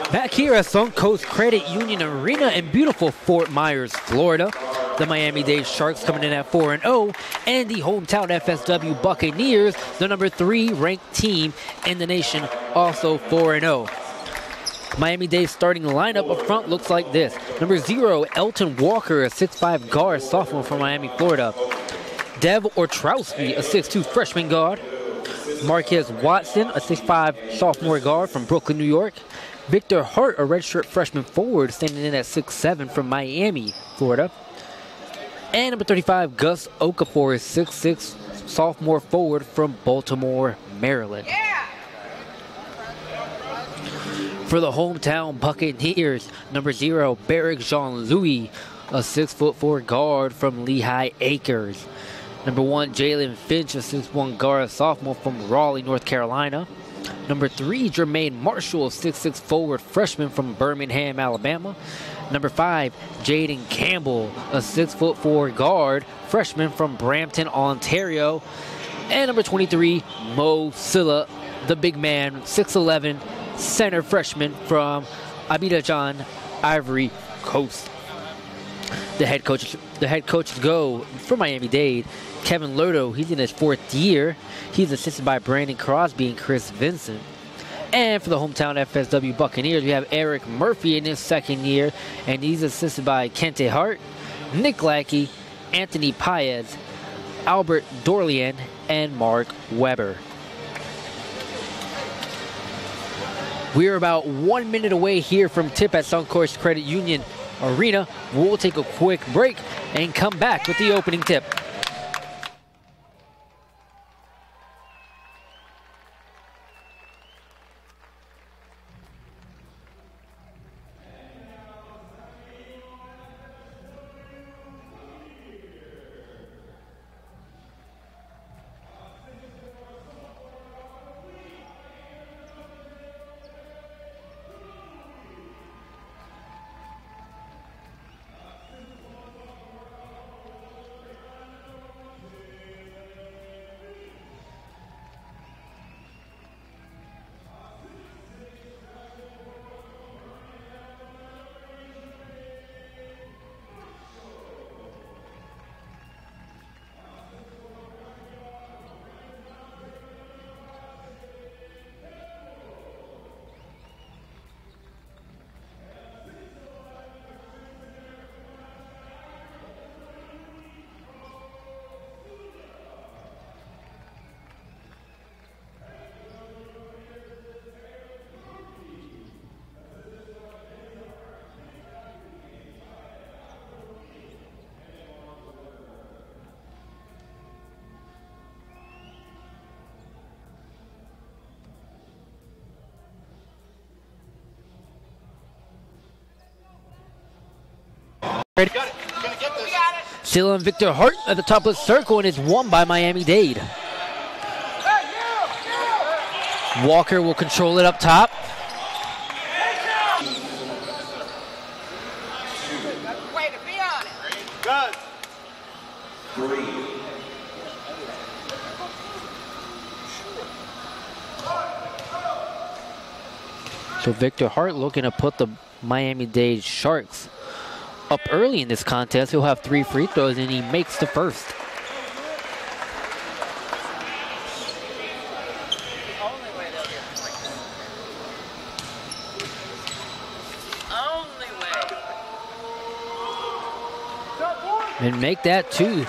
Back here at Suncoast Credit Union Arena in beautiful Fort Myers, Florida. The Miami-Dade Sharks coming in at 4-0, and the hometown FSW Buccaneers, the number 3 ranked team in the nation, also 4-0. Miami-Dade's starting lineup up front looks like this. Number 0, Elton Walker, a 6'5 guard, sophomore from Miami, Florida. Dev Ortrowski, a 6'2 freshman guard. Marquez Watson, a 6'5 sophomore guard from Brooklyn, New York. Victor Hart, a redshirt freshman forward, standing in at 6'7 from Miami, Florida. And number 35, Gus Okafor, is 6'6 sophomore forward from Baltimore, Maryland. Yeah. For the hometown Buccaneers, number 0, Barrick Jean-Louis, a 6'4 guard from Lehigh Acres. Number 1, Jalen Finch, a 6'1 guard sophomore from Raleigh, North Carolina. Number 3, Jermaine Marshall, a 6'6 forward freshman from Birmingham, Alabama. Number 5, Jaden Campbell, a 6'4 guard freshman from Brampton, Ontario. And number 23, Mo Silla, the big man, 6'11 center freshman from Abidjan, Ivory Coast. The head coaches go for Miami-Dade. Kevin Lurdo, he's in his 4th year. He's assisted by Brandon Crosby and Chris Vincent. And for the hometown FSW Buccaneers, we have Eric Murphy in his 2nd year, and he's assisted by Kente Hart, Nick Lackey, Anthony Paez, Albert Dorlian, and Mark Weber. We are about 1 minute away here from tip at Suncoast Credit Union Arena. We'll take a quick break and come back with the opening tip. Still on Victor Hart at the top of the circle, and it's won by Miami-Dade. Walker will control it up top. Way to be on it. So Victor Hart looking to put the Miami-Dade Sharks up early in this contest. He'll have 3 free throws, and he makes the first. And make that 2.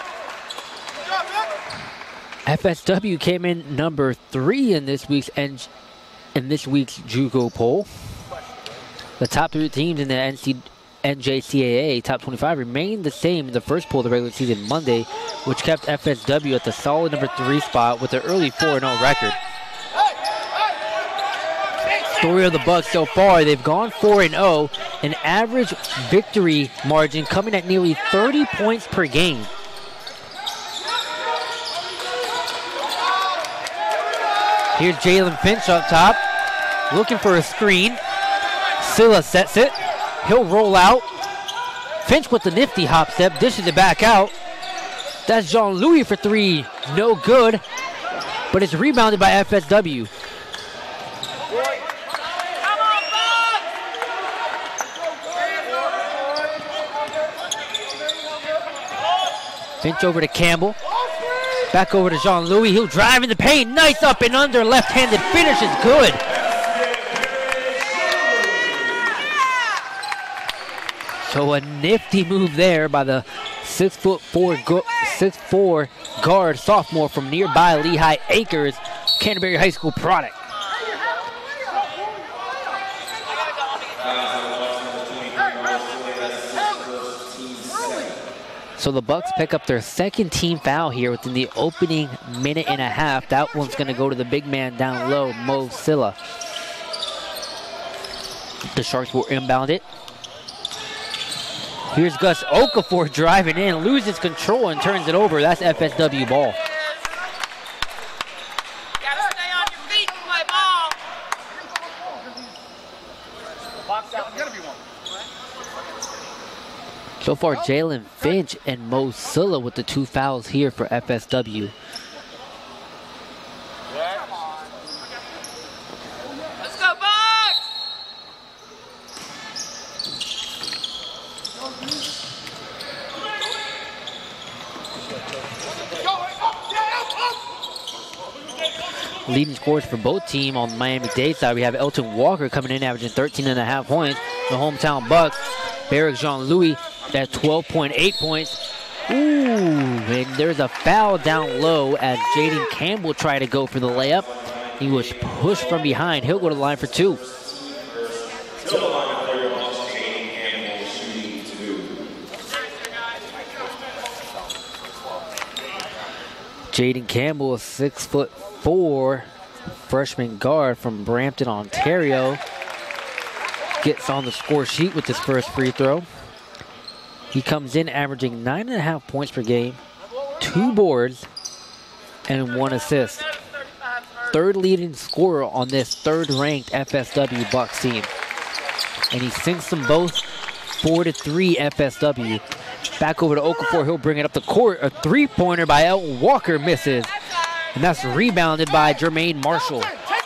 FSW came in number 3 in this week's JUCO poll. The top 3 teams in the NJCAA Top 25 remained the same in the first poll of the regular season Monday, which kept FSW at the solid number 3 spot with an early 4-0 record. Story of the Bucks so far, they've gone 4-0, an average victory margin coming at nearly 30 points per game. Here's Jalen Finch up top, looking for a screen. Silla sets it. He'll roll out. Finch with the nifty hop step, dishes it back out. That's Jean-Louis for 3, no good, but it's rebounded by FSW. Finch over to Campbell. Back over to Jean-Louis. He'll drive in the paint. Nice up and under. Left-handed finish is good. So a nifty move there by the 6'4" guard sophomore from nearby Lehigh Acres, Canterbury High School product. So the Bucks pick up their second team foul here within the opening minute and a half. That one's going to go to the big man down low, Mo Silla. The Sharks will inbound it. Here's Gus Okafor driving in, loses control and turns it over. That's FSW ball. Gotta stay on your feet and play ball. Box out. Gotta be one. So far, Jalen Finch and Mo Silla with the 2 fouls here for FSW. Let's go, Bucks! Leading scores for both teams on the Miami-Dade side. We have Elton Walker coming in, averaging 13.5 points. The hometown Bucks, Barrick Jean-Louis at 12.8 points. Ooh, and there's a foul down low as Jaden Campbell tried to go for the layup. He was pushed from behind. He'll go to the line for 2. Jaden Campbell, a 6'4" freshman guard from Brampton, Ontario, gets on the score sheet with his first free throw. He comes in averaging 9.5 points per game, 2 boards, and 1 assist. Third leading scorer on this third-ranked FSW Bucks team. And he sinks them both 4-3 FSW. Back over to Okafor, he'll bring it up the court. A 3-pointer by Elton Walker misses. And that's rebounded by Jermaine Marshall.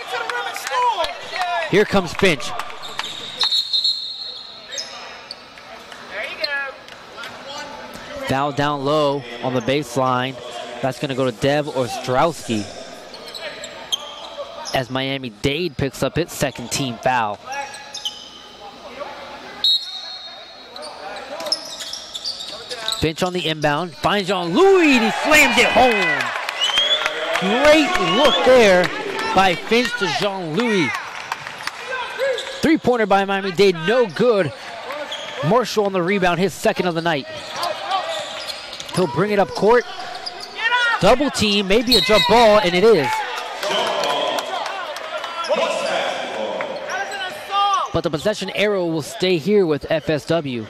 Here comes Finch. Foul down low on the baseline. That's going to go to Dev Ostrowski as Miami-Dade picks up its second team foul. Finch on the inbound, finds Jean-Louis, and he slams it home. Great look there by Finch to Jean-Louis. 3-pointer by Miami-Dade, no good. Marshall on the rebound, his second of the night. He'll bring it up court. Double team, maybe a jump ball, and it is. But the possession arrow will stay here with FSW.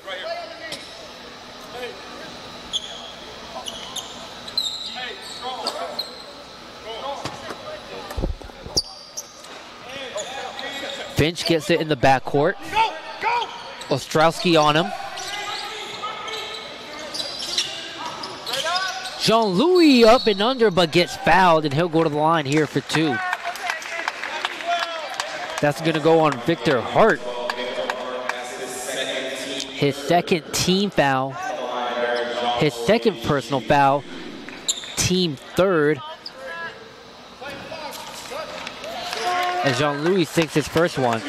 Finch gets it in the backcourt. Ostrowski on him. Jean-Louis up and under, but gets fouled, and he'll go to the line here for 2. That's going to go on Victor Hart. His second team foul. His second personal foul. Team third. As Jean-Louis sinks his first one.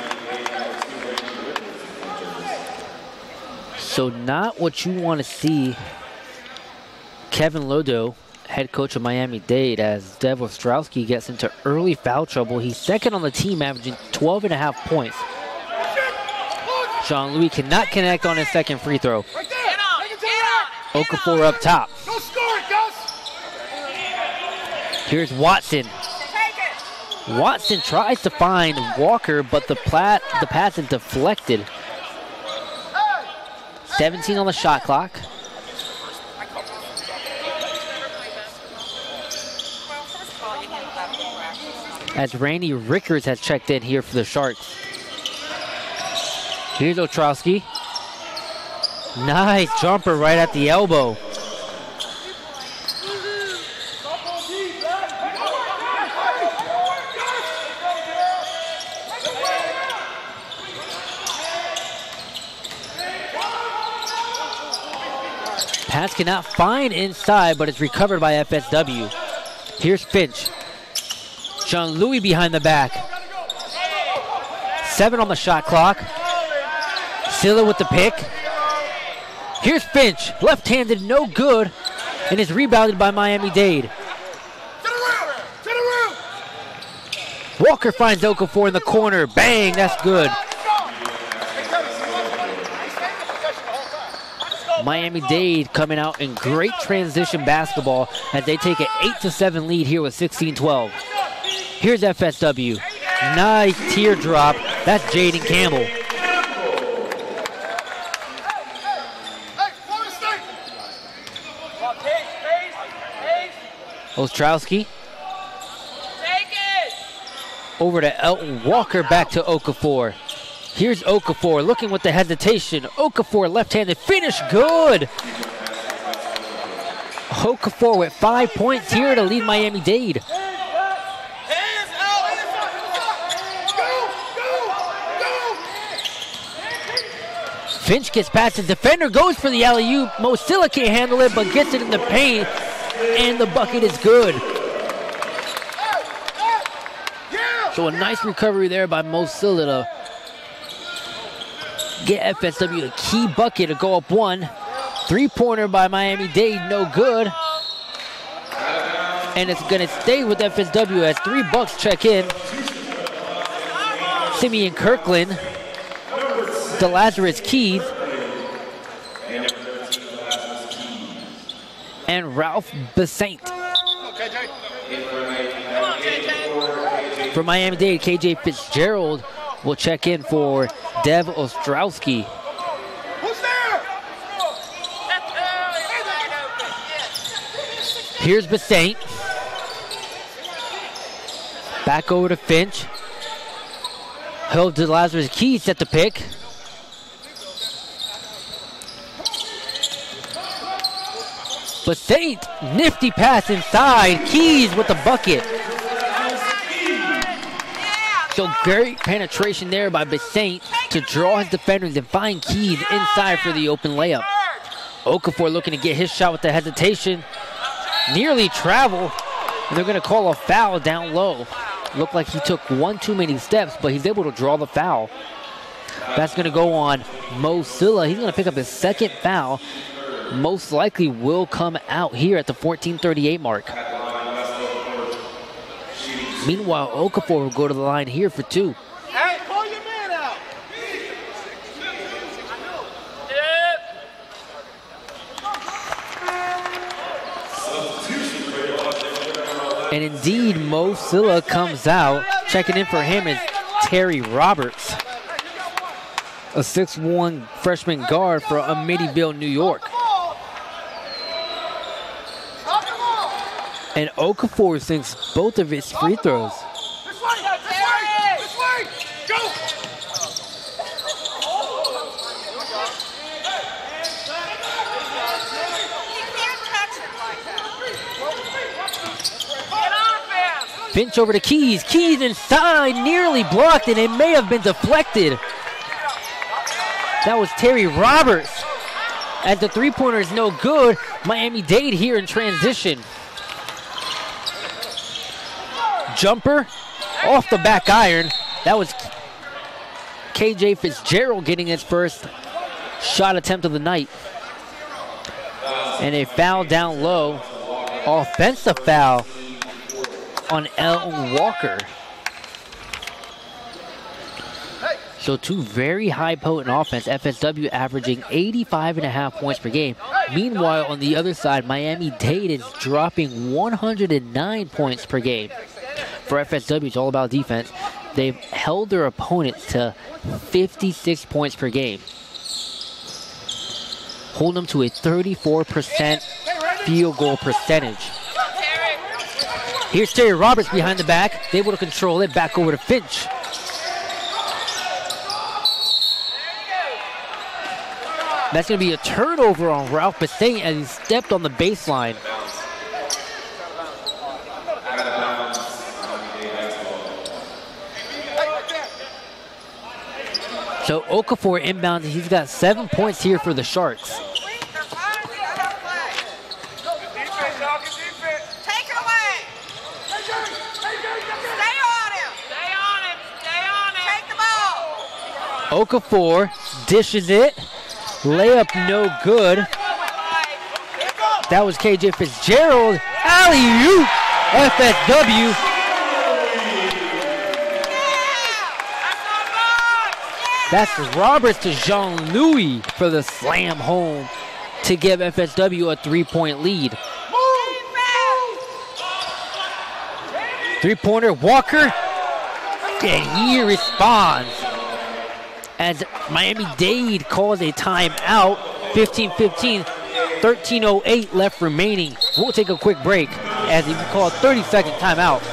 So not what you want to see. Kevin Lodo, head coach of Miami-Dade, as Dev Ostrowski gets into early foul trouble. He's second on the team, averaging 12.5 points. Jean-Louis cannot connect on his second free throw. Okafor up top. Here's Watson. Watson tries to find Walker, but the pass is deflected. 17 on the shot clock. As Randy Rickers has checked in here for the Sharks. Here's Ostrowski. Nice jumper right at the elbow. Pass cannot find inside, but it's recovered by FSW. Here's Finch. Jean-Louis behind the back. 7 on the shot clock. Silla with the pick. Here's Finch. Left-handed, no good. And is rebounded by Miami-Dade. Walker finds Okafor in the corner. Bang, that's good. Miami-Dade coming out in great transition basketball as they take an 8-7 lead here with 16-12. Here's FSW. Nice teardrop. That's Jaden Campbell. Ostrowski. Over to Elton Walker, back to Okafor. Here's Okafor looking with the hesitation. Okafor left-handed finish, good. Okafor with 5 points here to lead Miami-Dade. Finch gets past the defender, goes for the alley-oop. Mosilla can't handle it, but gets it in the paint, and the bucket is good. So a nice recovery there by Mosilla to get FSW a key bucket to go up 1. 3-pointer by Miami-Dade, no good. And it's gonna stay with FSW as 3 Bucks check in. Simeon Kirkland, DeLazarus Keys, and Ralph Besant. For Miami-Dade, KJ Fitzgerald will check in for Dev Ostrowski. Here's Besant. Back over to Finch. Held to Lazarus Keys at the pick. Besant, nifty pass inside. Keys with the bucket. So great penetration there by Besant to draw his defenders and find Keys inside for the open layup. Okafor looking to get his shot with the hesitation. Nearly travel, and they're going to call a foul down low. Looked like he took 1 too many steps, but he's able to draw the foul. That's going to go on Mosilla. He's going to pick up his 2nd foul. Most likely will come out here at the 14:38 mark. Meanwhile, Okafor will go to the line here for 2. Hey, call your man out. And indeed, Mosilla comes out. Checking in for him is Terry Roberts, a 6'1" freshman guard for Amityville, New York. And Okafor sinks both of his free throws. This way, go. Finch over to Keys. Keys inside, nearly blocked, and it may have been deflected. That was Terry Roberts. As the 3-pointer is no good, Miami-Dade here in transition. Jumper off the back iron. That was KJ Fitzgerald getting his first shot attempt of the night. And a foul down low. Offensive foul on Elton Walker. So 2 very high potent offense. FSW averaging 85.5 points per game. Meanwhile, on the other side, Miami-Dade is dropping 109 points per game. For FSW, it's all about defense. They've held their opponents to 56 points per game. Hold them to a 34% field goal percentage. Here's Terry Roberts behind the back, able to control it, back over to Finch. That's going to be a turnover on Ralph Besant as he stepped on the baseline. So Okafor inbounds, he's got 7 points here for the Sharks. Okafor dishes it. Layup no good. That was KJ Fitzgerald. Alley-oop! FSW. That's Roberts to Jean-Louis for the slam home to give FSW a 3-point lead. Three-pointer, Walker, and he responds as Miami-Dade calls a timeout. 15-15, 13:08 left remaining. We'll take a quick break as he called a 30-second timeout.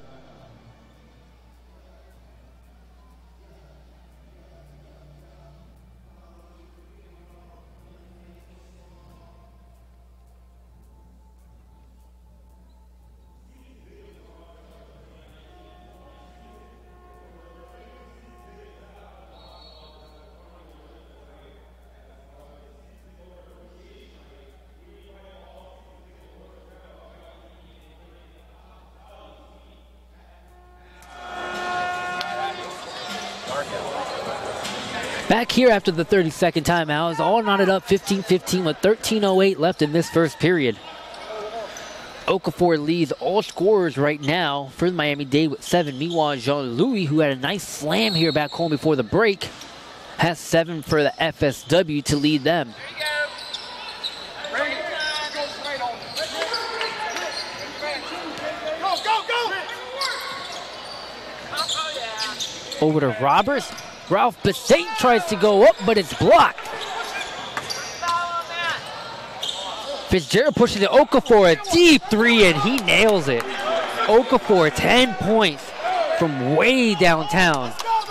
Back here after the 30-second timeout is all knotted up 15-15 with 13:08 left in this first period. Okafor leads all scorers right now for Miami-Dade with 7. Meanwhile, Jean-Louis, who had a nice slam here back home before the break, has 7 for the FSW to lead them. Over to Roberts. Ralph Bassett tries to go up, but it's blocked. Fitzgerald pushes it. Okafor a deep 3, and he nails it. Okafor 10 points from way downtown.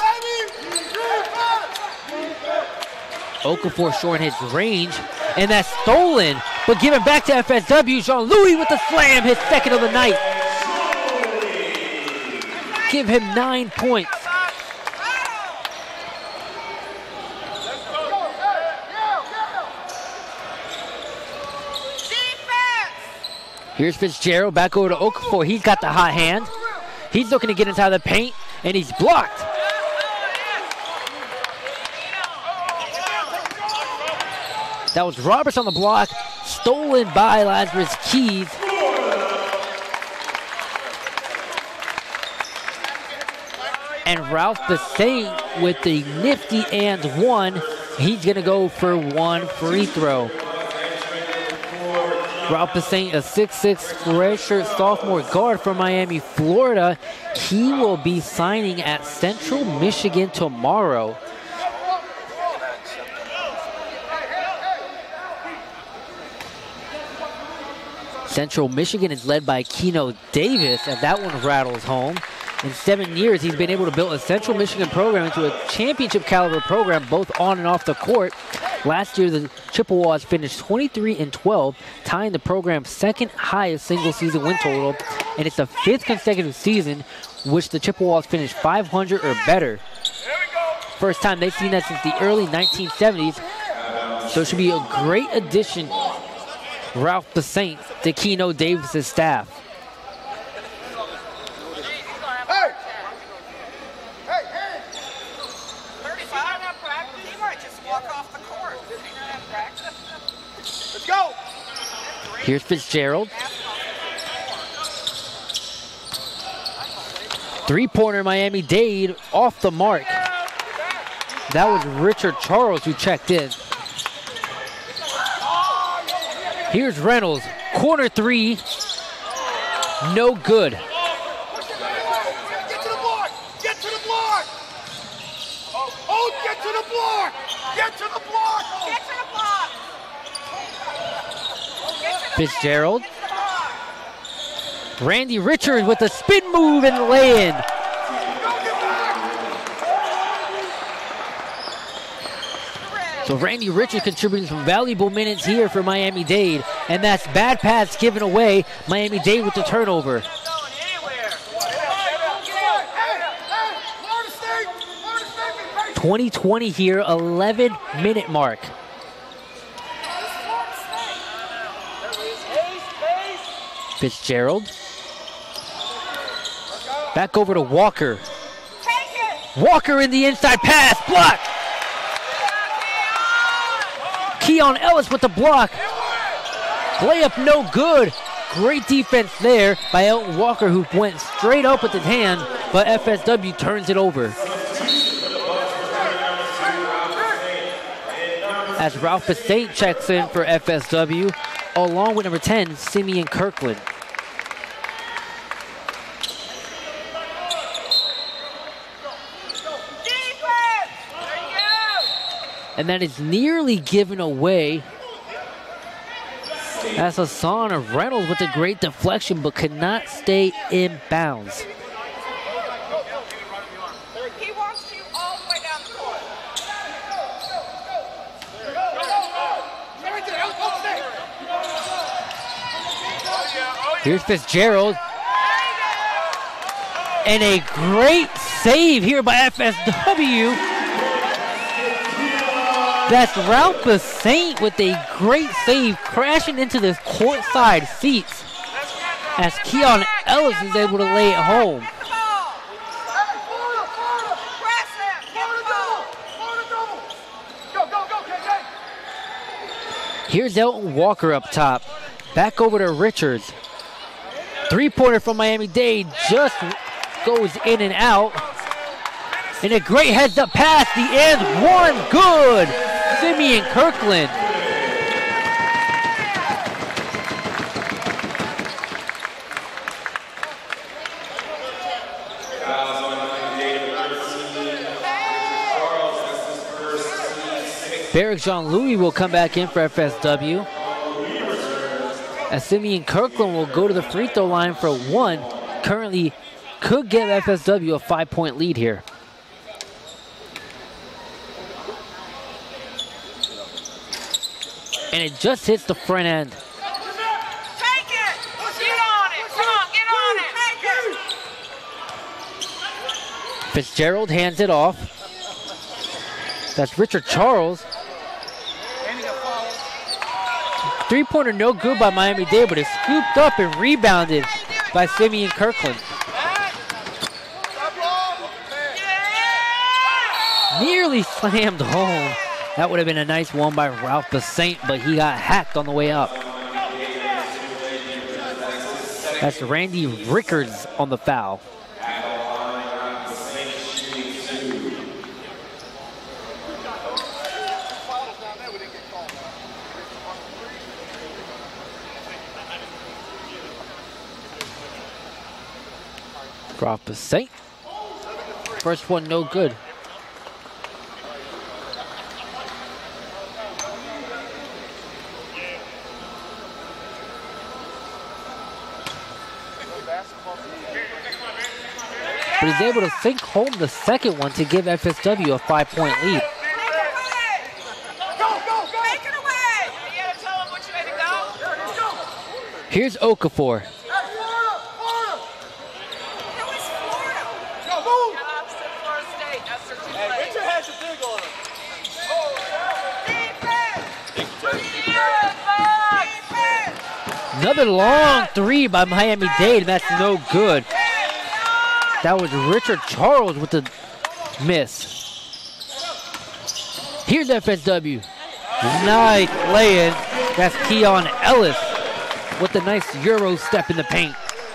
Okafor short his range, and that's stolen, but given back to FSW. Jean-Louis with the slam, his second of the night. Give him 9 points. Here's Fitzgerald back over to Okafor. He's got the hot hand. He's looking to get inside the paint, and he's blocked. That was Roberts on the block, stolen by Lazarus Keys. And Ralph Bassett with the nifty and 1. He's going to go for 1 free throw. Ralph Bassett, a 6'6" redshirt sophomore guard from Miami, Florida. He will be signing at Central Michigan tomorrow. Central Michigan is led by Keno Davis, and that one rattles home. In 7 years, he's been able to build a Central Michigan program into a championship caliber program, both on and off the court. Last year, the Chippewas finished 23-12, tying the program's second highest single season win total, and it's the 5th consecutive season which the Chippewas finished 500 or better. First time they've seen that since the early 1970s, so it should be a great addition, Ralph Bassett, to Keno Davis' staff. Here's Fitzgerald. Three-pointer Miami-Dade off the mark. That was Richard Charles who checked in. Here's Reynolds. Corner 3. No good. Get to the block! Get to the block! Oh, get to the block! Get to the block! Get to the block! Fitzgerald. Randy Richards with a spin move and lay-in. So Randy Richards contributing some valuable minutes here for Miami-Dade, and that's bad pass given away. Miami-Dade with the turnover. 20-20 here, 11-minute mark. Fitzgerald. Back over to Walker. Walker in the inside pass, blocked. Keon Ellis with the block. Layup no good. Great defense there by Elton Walker, who went straight up with his hand, but FSW turns it over. As Ralph Bassett checks in for FSW, along with number 10, Simeon Kirkland. And that is nearly given away. That's Hassan Reynolds with a great deflection, but could not stay in bounds. He wants you all the way down the court. Here's Fitzgerald. And a great save here by FSW. That's Ralph Bassett with a great save, crashing into the courtside seats as Keon Ellis is able to lay it home. Here's Elton Walker up top. Back over to Richards. Three-pointer from Miami-Dade just goes in and out. And a great heads-up pass. The end one. Good. Simeon Kirkland. Barrick Jean-Louis will come back in for FSW. As Simeon Kirkland will go to the free throw line for one. Currently could give FSW a 5-point lead here. And it just hits the front end. Take it! Get on it! Come on, get on it! Take it! Fitzgerald hands it off. That's Richard Charles. Three-pointer no good by Miami-Dade, but it's scooped up and rebounded by Simeon Kirkland. Nearly slammed home. That would have been a nice one by Ralph Bassett, but he got hacked on the way up. That's Randy Rickards on the foul. Ralph Bassett. First one no good. But he's able to sink home the second one to give FSW a 5-point lead. Here's Okafor. Another long three by Miami-Dade, and that's no good. That was Richard Charles with the miss. Here's FSW. Nice lay-in. That's Keon Ellis with the nice Euro step in the paint.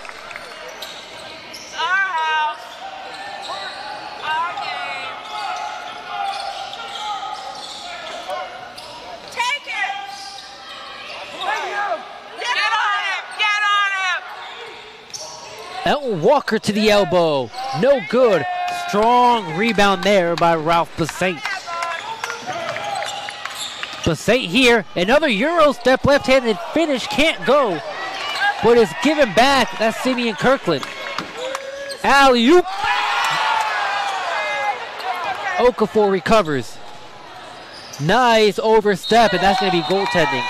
Elton Walker to the elbow. No good. Strong rebound there by Ralph Bassett. Bassett here. Another Euro step, left-handed finish. Can't go. But it's given back. That's Simeon Kirkland. Alley-oop. Okafor recovers. Nice overstep, and that's going to be goaltending.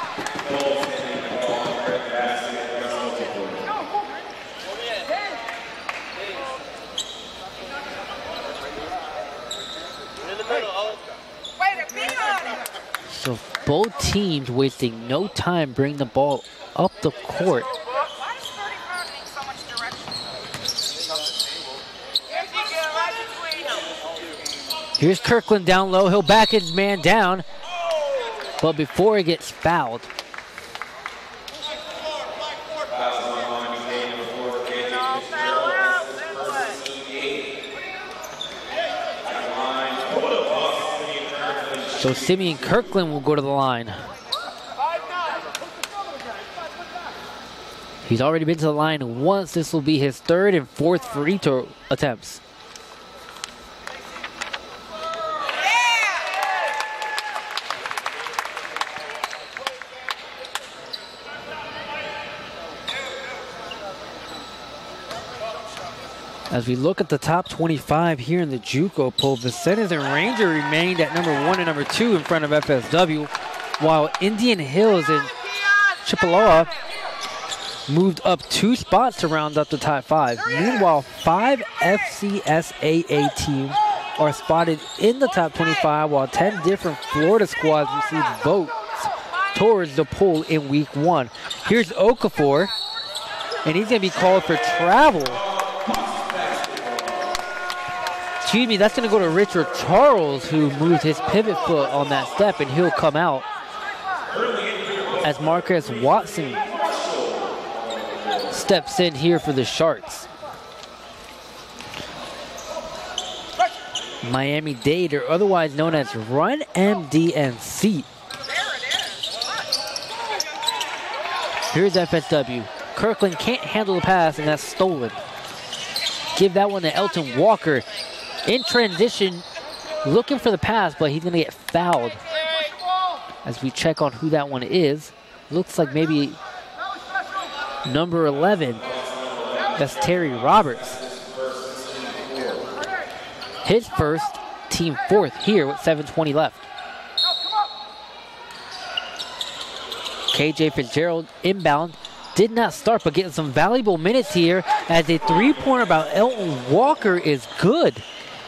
So both teams wasting no time bringing the ball up the court. Here's Kirkland down low. He'll back his man down. But before it gets fouled, so Simeon Kirkland will go to the line. He's already been to the line once. This will be his third and fourth free throw attempts. As we look at the top 25 here in the JUCO poll, Vincennes and Ranger remained at number 1 and number 2 in front of FSW, while Indian Hills and Chippewa moved up 2 spots to round up the top 5. Meanwhile, 5 FCSAA teams are spotted in the top 25, while 10 different Florida squads received votes towards the poll in week 1. Here's Okafor, and he's going to be called for travel. Excuse me, that's going to go to Richard Charles, who moved his pivot foot on that step, and he'll come out as Marcus Watson steps in here for the Sharks. Miami-Dade, or otherwise known as Run MDNC. Here's FSW. Kirkland can't handle the pass, and that's stolen. Give that one to Elton Walker. In transition, looking for the pass, but he's going to get fouled. As we check on who that one is, looks like maybe number 11. That's Terry Roberts. His first, team fourth here with 7:20 left. KJ Fitzgerald inbound. Did not start, but getting some valuable minutes here as a three-pointer about Elton Walker is good.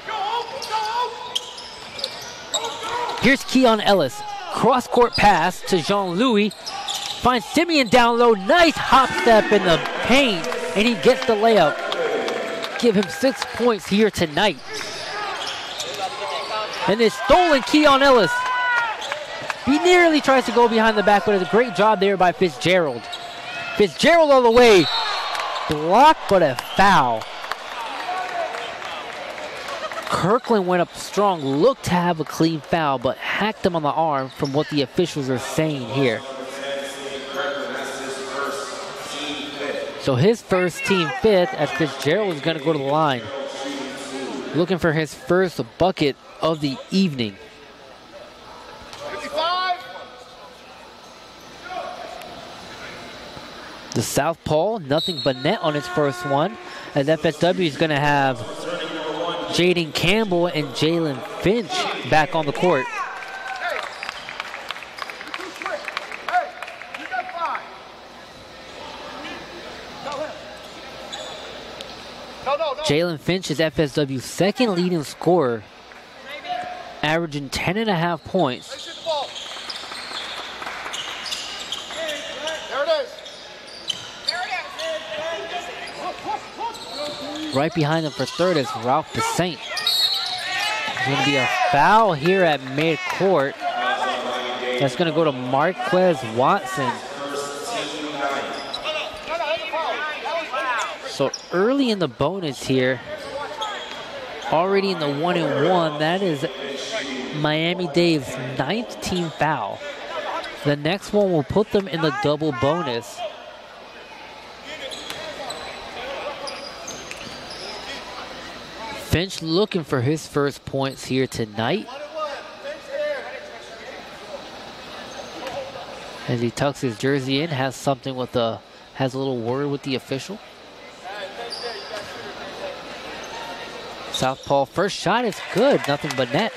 Here's Keon Ellis. Cross-court pass to Jean-Louis. Finds Simeon down low. Nice hop step in the paint, and he gets the layup. Give him 6 points here tonight. And it's stolen, Keon Ellis. He nearly tries to go behind the back, but it's a great job there by Fitzgerald. Fitzgerald all the way. Blocked, but a foul. Kirkland went up strong, looked to have a clean foul, but hacked him on the arm from what the officials are saying here. So his first, team fifth, as Fitzgerald is going to go to the line. Looking for his first bucket of the evening. 55. The southpaw, nothing but net on his first one, as FSW is going to have Jaden Campbell and Jalen Finch back on the court. Jalen Finch is FSW's second leading scorer, averaging 10.5 points. Right behind him for third is Ralph Besant. There's going to be a foul here at midcourt. That's going to go to Marquez Watson. So early in the bonus here, already in the 1-and-1, that is Miami-Dade's 9th team foul. The next one will put them in the double bonus. Finch looking for his first points here tonight. As he tucks his jersey in, has something with has a little word with the official. Southpaw first shot is good, nothing but net.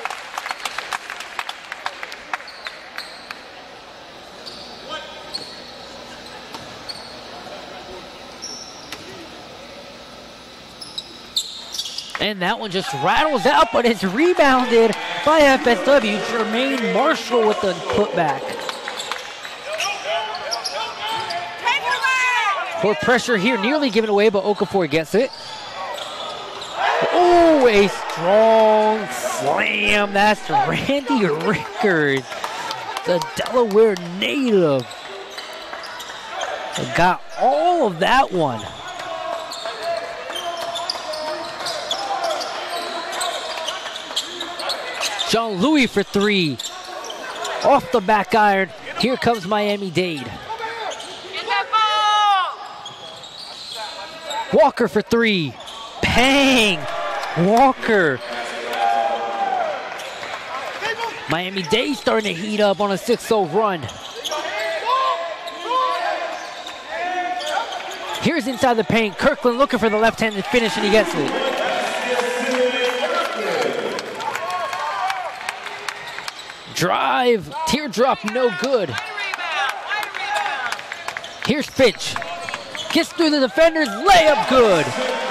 And that one just rattles out, but it's rebounded by FSW. Jermaine Marshall with the putback. Court pressure here, nearly given away, but Okafor gets it. Oh, a strong slam. That's Randy Rickard. the Delaware native. Got all of that one. Jean-Louis for three. Off the back iron. Here comes Miami-Dade. Walker for three. Bang! Walker. Miami-Dade starting to heat up on a 6-0 run. Here's inside the paint. Kirkland looking for the left-handed finish, and he gets it. Drive. Teardrop, no good. Here's Finch. Gets through the defenders. Layup, good.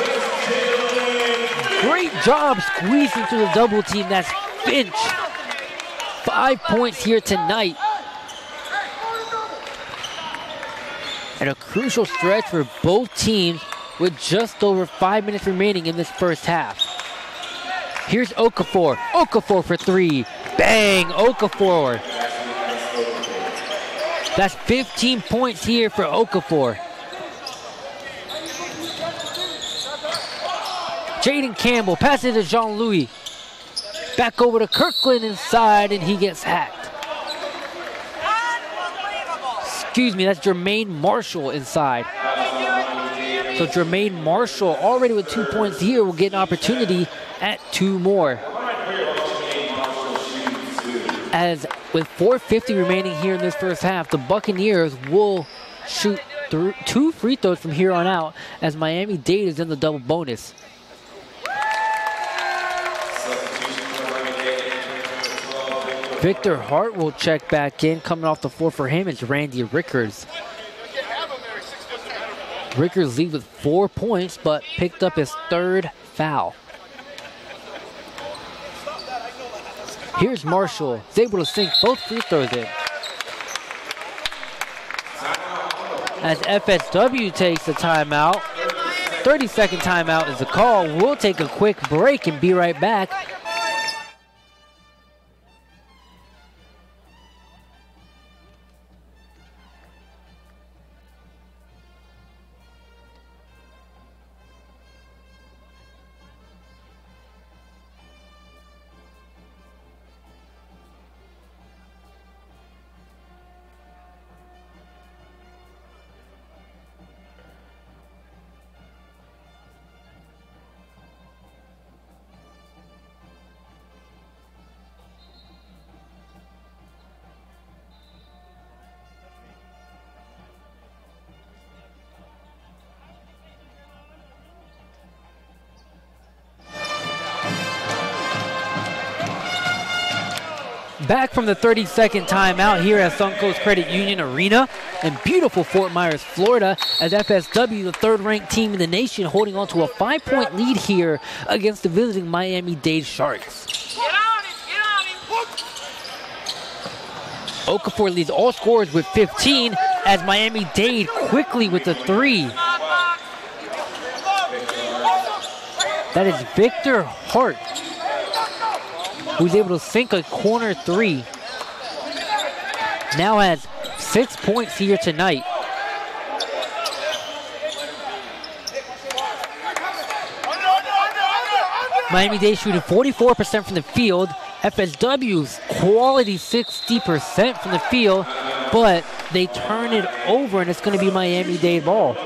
Great job squeezing through the double team. That's Finch. 5 points here tonight. And a crucial stretch for both teams with just over 5 minutes remaining in this first half. Here's Okafor. Okafor for three. Bang, Okafor. That's 15 points here for Okafor. Jaden Campbell passes to Jean-Louis. Back over to Kirkland inside, and he gets hacked. Excuse me, that's Jermaine Marshall inside. So Jermaine Marshall already with 2 points here will get an opportunity at two more. As with 4:50 remaining here in this first half, the Buccaneers will shoot through 2 free throws from here on out as Miami-Dade is in the double bonus. Victor Hart will check back in. Coming off the floor for him is Randy Rickards. Rickards leads with 4 points, but picked up his 3rd foul. Here's Marshall. He's able to sink both free throws in. As FSW takes the timeout. 30-second timeout is the call. We'll take a quick break and be right back. Back from the 30-second timeout here at Suncoast Credit Union Arena in beautiful Fort Myers, Florida, as FSW, the 3rd-ranked team in the nation, holding on to a 5-point lead here against the visiting Miami-Dade Sharks. Okafor leads all scorers with 15 as Miami-Dade quickly with the 3. That is Victor Hart, who's able to sink a corner 3. Now has 6 points here tonight. Miami-Dade shooting 44% from the field. FSW's quality 60% from the field, but they turn it over and it's going to be Miami-Dade ball.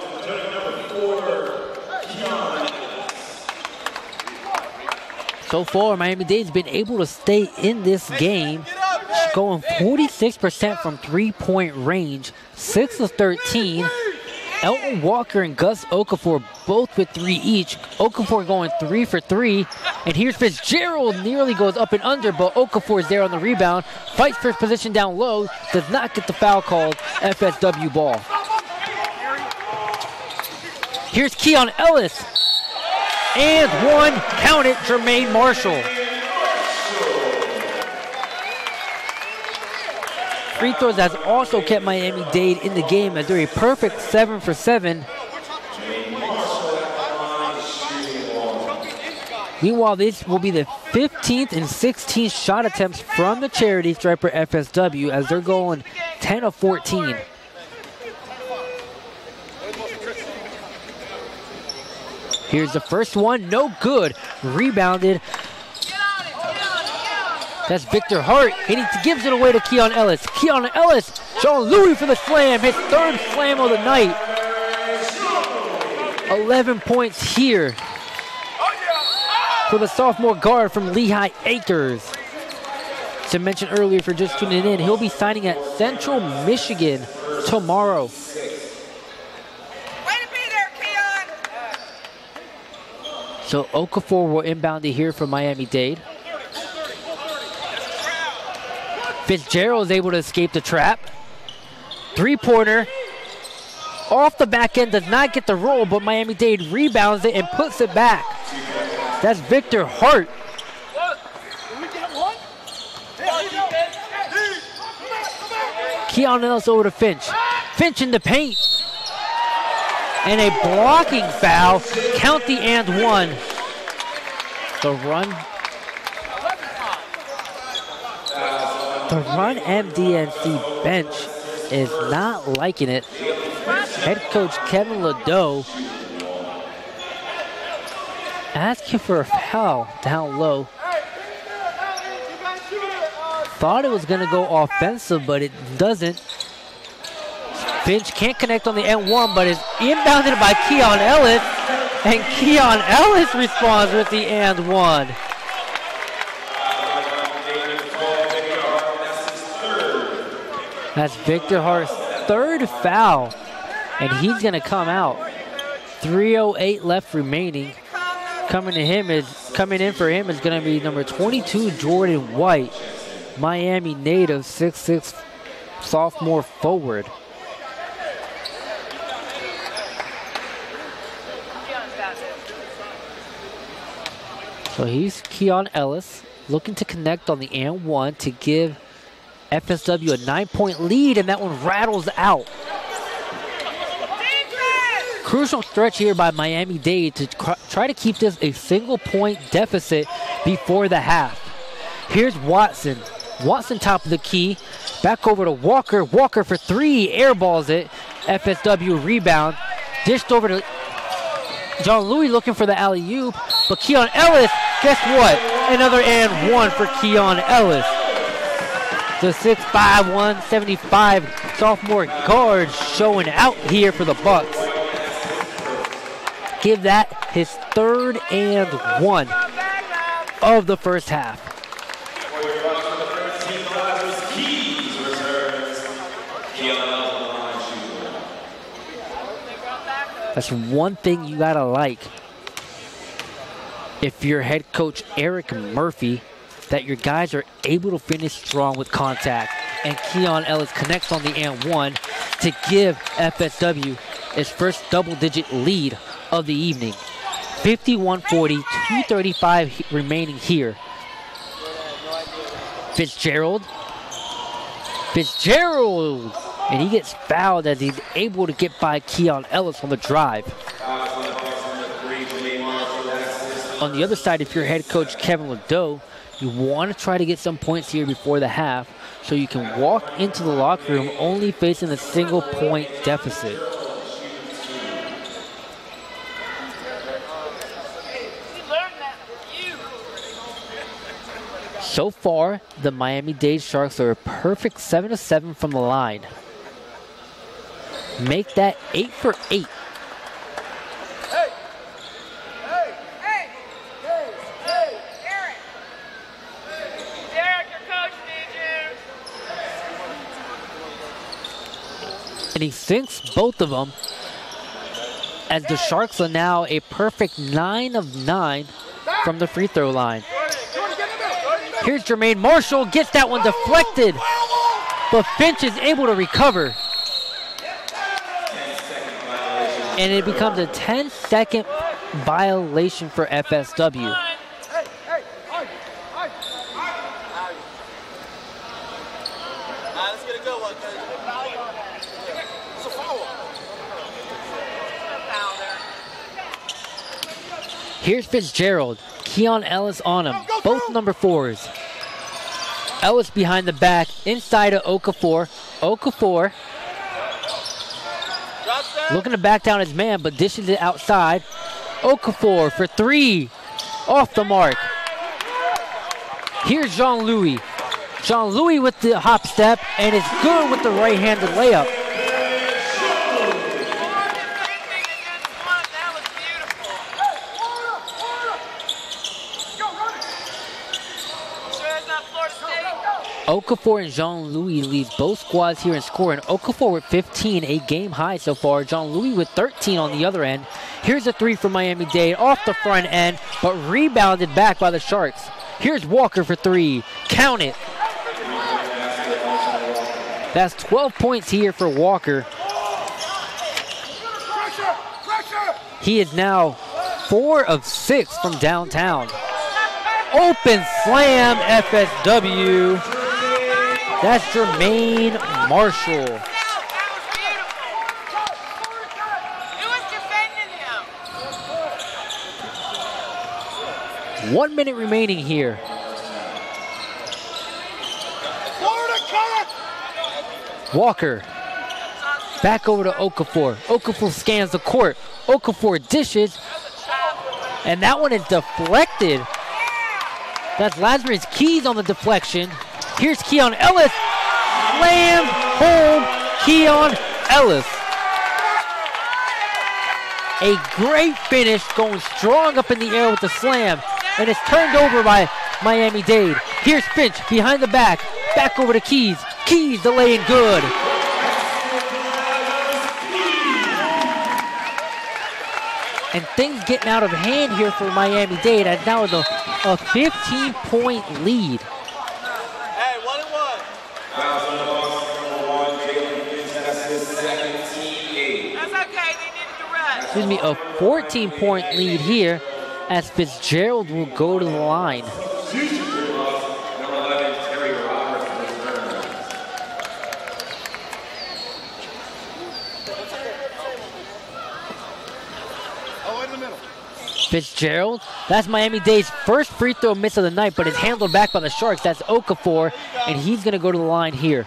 So far, Miami-Dade's been able to stay in this game, going 46% from 3-point range, 6 of 13. Elton Walker and Gus Okafor both with 3 each. Okafor going 3 for 3. And here's Fitzgerald, nearly goes up and under, but Okafor is there on the rebound. Fights for his position down low, does not get the foul called. FSW ball. Here's Keon Ellis. And one, count it, Jermaine Marshall. Free throws has also kept Miami-Dade in the game as they're a perfect 7 for 7. Meanwhile, this will be the 15th and 16th shot attempts from the charity striper FSW as they're going 10 of 14. Here's the first one, no good. Rebounded. That's Victor Hart, and he gives it away to Keon Ellis. Keon Ellis, Jean-Louis for the slam, his third slam of the night. 11 points here for the sophomore guard from Lehigh Acres. To mention earlier, for just tuning in, he'll be signing at Central Michigan tomorrow. Way to be there, Keon. So Okafor will inbound it here from Miami-Dade. Fitzgerald is able to escape the trap. Three-pointer. Off the back end, does not get the roll, but Miami-Dade rebounds it and puts it back. That's Victor Hart. Keon Ellis over to Finch. Finch in the paint. And a blocking foul. Count the and one. The run MDNC bench is not liking it. Head coach Kevin Ledoux asking for a foul down low. Thought it was going to go offensive, but it doesn't. Finch can't connect on the N1, but is inbounded by Keon Ellis, and Keon Ellis responds with the and one. That's Victor Hart's third foul, and he's going to come out. 3:08 left remaining. Coming in for him is going to be number 22, Jordan White, Miami native, 6'6" sophomore forward. So he's Keon Ellis looking to connect on the and one to give FSW a 9-point lead, and that one rattles out. Crucial stretch here by Miami-Dade to try to keep this a single-point deficit before the half. Here's Watson. Watson top of the key. Back over to Walker. Walker for three. Airballs it. FSW rebound. Dished over to Jean-Louis looking for the alley-oop. But Keon Ellis, guess what? Another and one for Keon Ellis. The 6'5", 175 sophomore guard showing out here for the Bucks. Give that his third and one of the first half. That's one thing you gotta like if you're head coach Eric Murphy, that your guys are able to finish strong with contact. And Keon Ellis connects on the and one to give FSW its first double-digit lead of the evening. 51-40, 2:35 remaining here. Fitzgerald, and he gets fouled as he's able to get by Keon Ellis on the drive. On the other side, if you're head coach Kevin Ledoux, you want to try to get some points here before the half so you can walk into the locker room only facing a single-point deficit. So far, the Miami-Dade Sharks are a perfect 7-7 from the line. Make that 8 for 8. And he sinks both of them as the Sharks are now a perfect 9 of 9 from the free throw line. Here's Jermaine Marshall, gets that one deflected, but Finch is able to recover. And it becomes a 10-second violation for FSW. Here's Fitzgerald. Keon Ellis on him. Both number 4s. Ellis behind the back, inside of Okafor. Okafor looking to back down his man, but dishes it outside. Okafor for 3. Off the mark. Here's Jean-Louis. Jean-Louis with the hop step, and it's good with the right-handed layup. Okafor and Jean-Louis lead both squads here in scoring. Okafor with 15, a game high so far. Jean-Louis with 13 on the other end. Here's a 3 from Miami-Dade off the front end, but rebounded back by the Sharks. Here's Walker for 3. Count it. That's 12 points here for Walker. He is now 4 of 6 from downtown. Open slam, FSW. That's Jermaine Marshall. Who was defending him? 1 minute remaining here. Walker. Back over to Okafor. Okafor scans the court. Okafor dishes. And that one is deflected. That's Lazarus Keys on the deflection. Here's Keon Ellis. Slam home Keon Ellis. A great finish, going strong up in the air with the slam. And it's turned over by Miami-Dade. Here's Finch behind the back. Back over to Keys. Keys delaying good. And things getting out of hand here for Miami-Dade as now with a 15-point lead. Hey, 1-1. That's okay, they needed to rest. Excuse me, a 14-point lead here as Fitzgerald will go to the line. Fitzgerald, that's Miami-Dade's first free throw miss of the night, but it's handled back by the Sharks. That's Okafor, and he's going to go to the line here.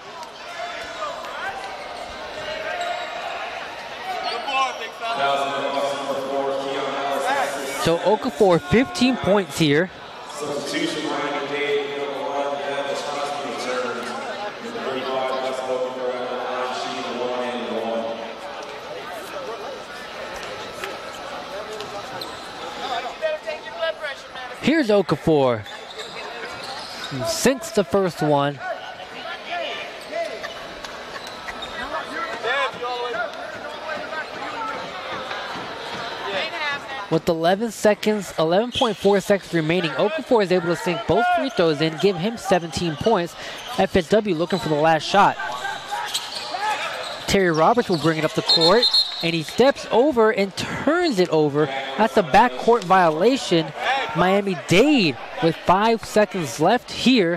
So Okafor, 15 points here. Here's Okafor. Sinks the first one. With 11.4 seconds remaining, Okafor is able to sink both free throws in, give him 17 points. FSW looking for the last shot. Terry Roberts will bring it up the court, and he steps over and turns it over. That's a backcourt violation. Miami-Dade with 5 seconds left here.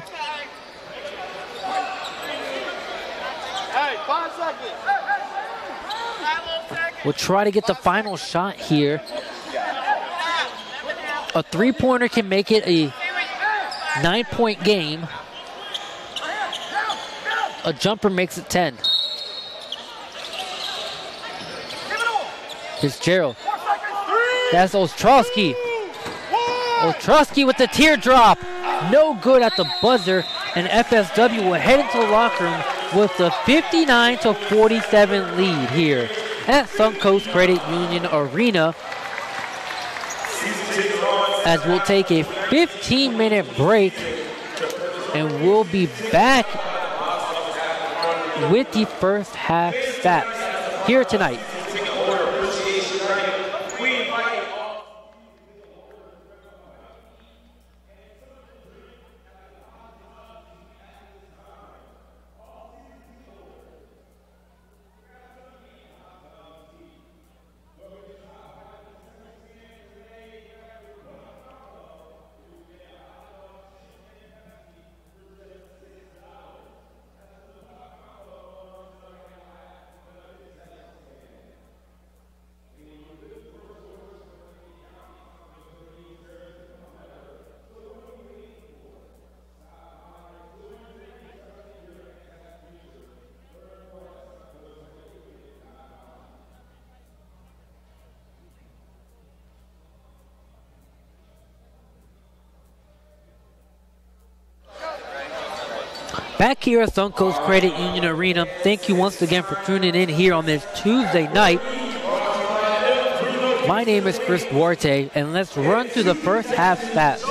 We'll try to get the final shot here. A three-pointer can make it a 9-point game. A jumper makes it 10. Fitzgerald. That's Ostrowski. Ostrowski with the teardrop. No good at the buzzer. And FSW will head into the locker room with the 59-47 lead here at Suncoast Credit Union Arena. As we'll take a 15-minute break, and we'll be back with the first half stats here tonight. Back here at Suncoast Credit Union Arena, thank you once again for tuning in here on this Tuesday night. My name is Chris Duarte, and let's run through the first half stats.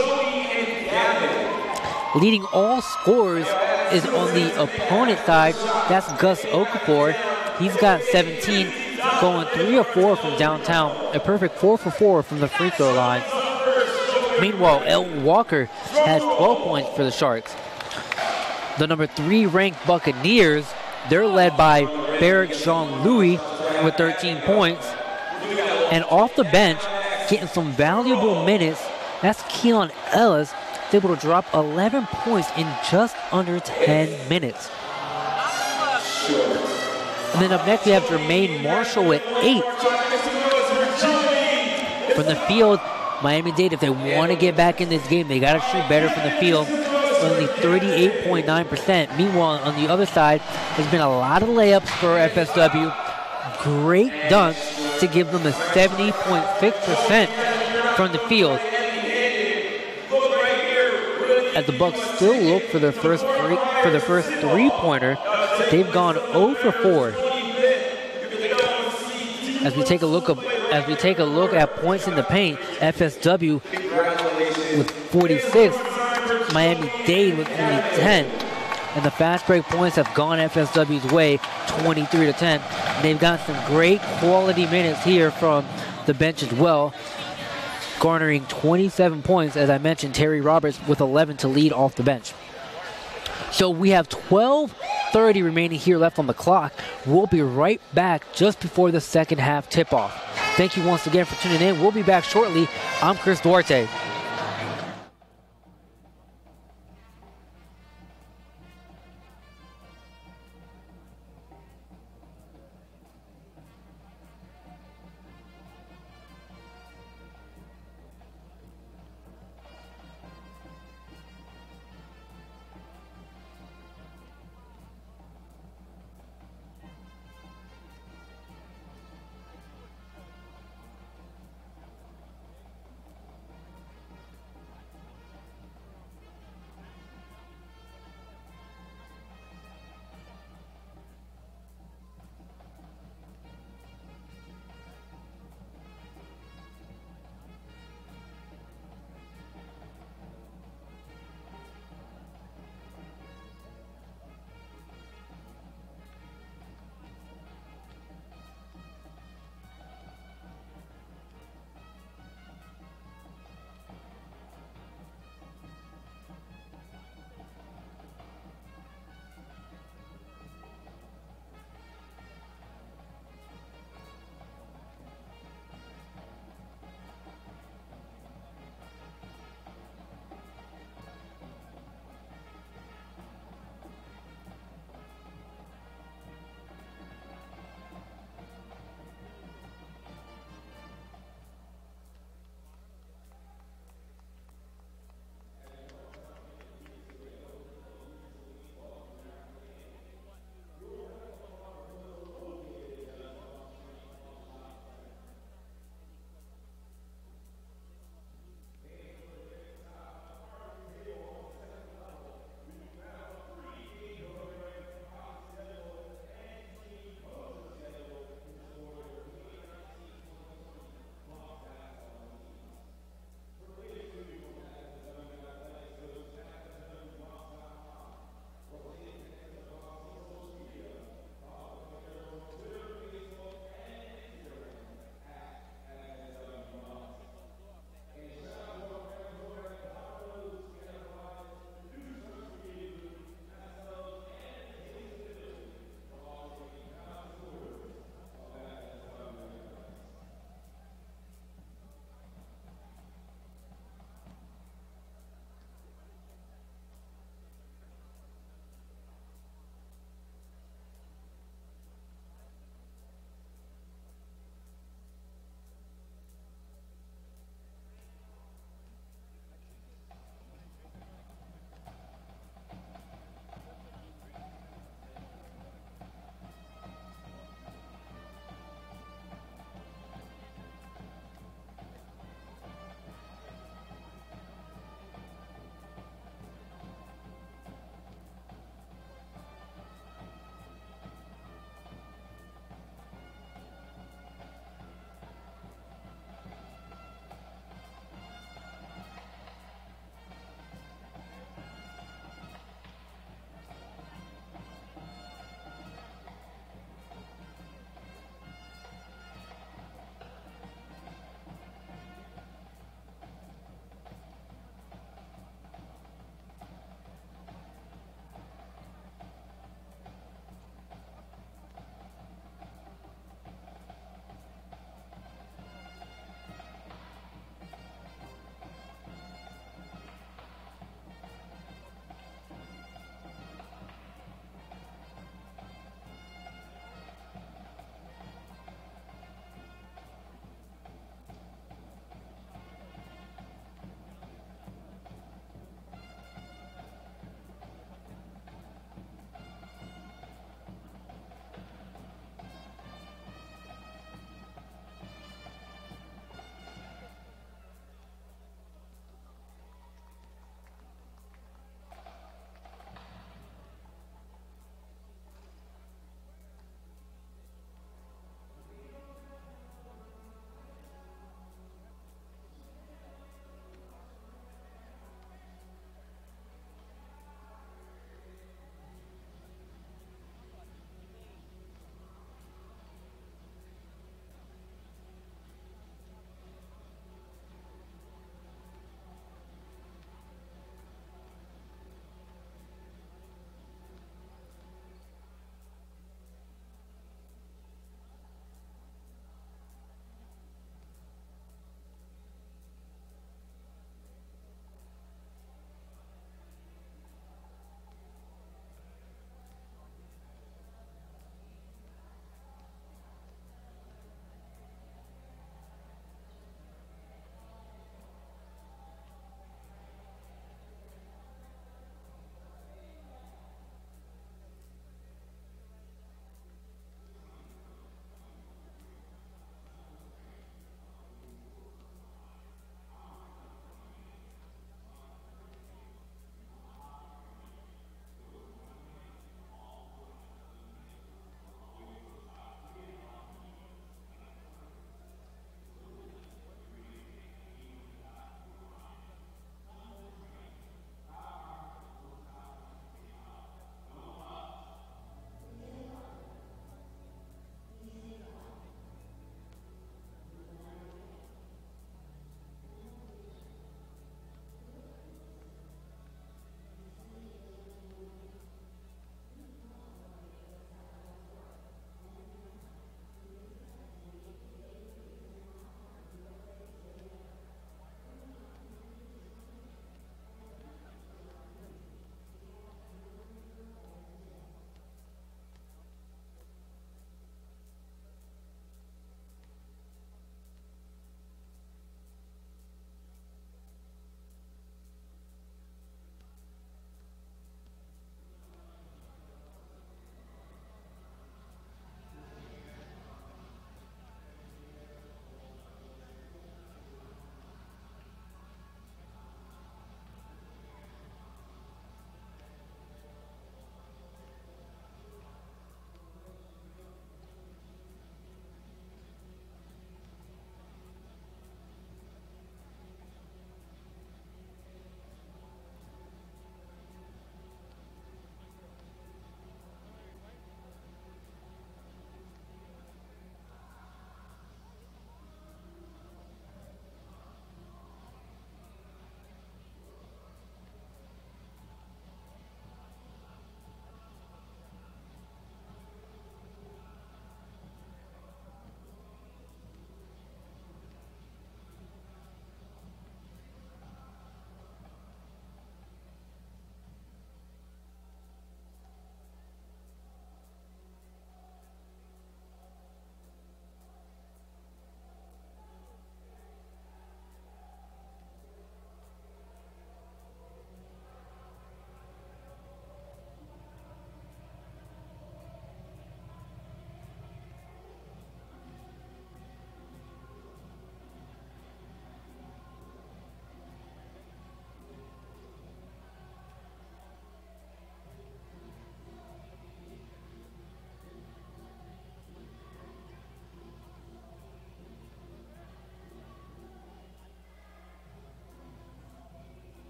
Leading all scorers is on the opponent side. That's Gus Okafor. He's got 17, going 3 of 4 from downtown. A perfect 4 for 4 from the free throw line. Meanwhile, Elton Walker has 12 points for the Sharks. The number 3 ranked Buccaneers, they're led by Barrick Jean-Louis with 13 points. And off the bench, getting some valuable minutes, that's Keon Ellis, able to drop 11 points in just under 10 minutes. And then up next we have Jermaine Marshall with 8. From the field, Miami-Dade, if they want to get back in this game, they got to shoot better from the field. Only 38.9%. Meanwhile, on the other side, there's been a lot of layups for FSW. Great dunks to give them a 70.6% from the field. As the Bucks still look for their first three-pointer, they've gone 0 for 4. As we take a look at points in the paint, FSW with 46, Miami-Dade with only 10. And the fast break points have gone FSW's way, 23 to 10. And they've got some great quality minutes here from the bench as well, garnering 27 points. As I mentioned, Terry Roberts with 11 to lead off the bench. So we have 12:30 remaining here left on the clock. We'll be right back just before the second half tip-off. Thank you once again for tuning in. We'll be back shortly. I'm Chris Duarte.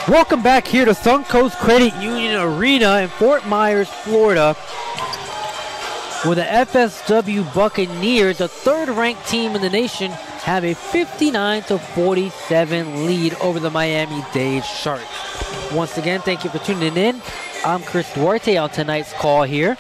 Welcome back here to Suncoast Credit Union Arena in Fort Myers, Florida, where the FSW Buccaneers, the third-ranked team in the nation, have a 59-47 lead over the Miami-Dade Sharks. Once again, thank you for tuning in. I'm Chris Duarte on tonight's call here.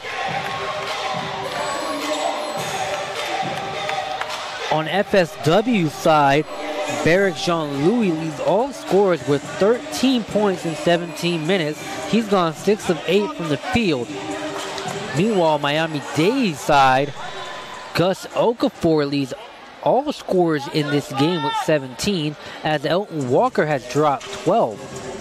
On FSW's side, Barrick Jean-Louis leads all scorers with 13 points in 17 minutes. He's gone 6 of 8 from the field. Meanwhile, Miami-Dade's side, Gus Okafor leads all scorers in this game with 17, as Elton Walker has dropped 12.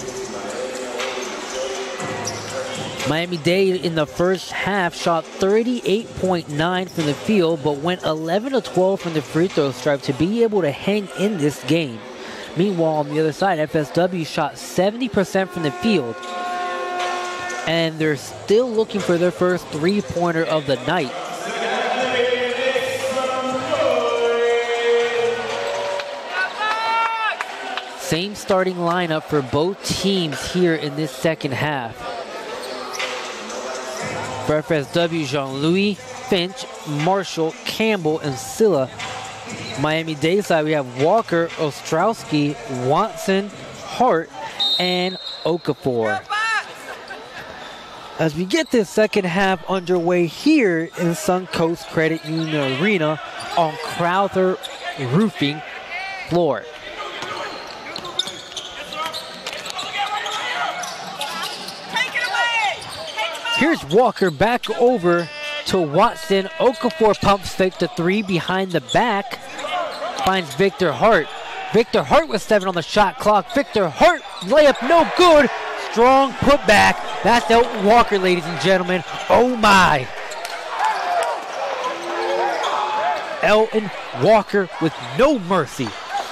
Miami-Dade in the first half shot 38.9 from the field, but went 11 of 12 from the free throw stripe to be able to hang in this game. Meanwhile, on the other side, FSW shot 70% from the field, and they're still looking for their first three-pointer of the night. Same starting lineup for both teams here in this second half. For FSW, Jean-Louis, Finch, Marshall, Campbell, and Silla. Miami-Dade side, we have Walker, Ostrowski, Watson, Hart, and Okafor. As we get this second half underway here in Suncoast Credit Union Arena on Crowther Roofing floor. Here's Walker back over to Watson. Okafor pumps fake the three behind the back. Finds Victor Hart. Victor Hart with 7 on the shot clock. Victor Hart, layup no good. Strong putback. That's Elton Walker, ladies and gentlemen. Oh my. Elton Walker with no mercy.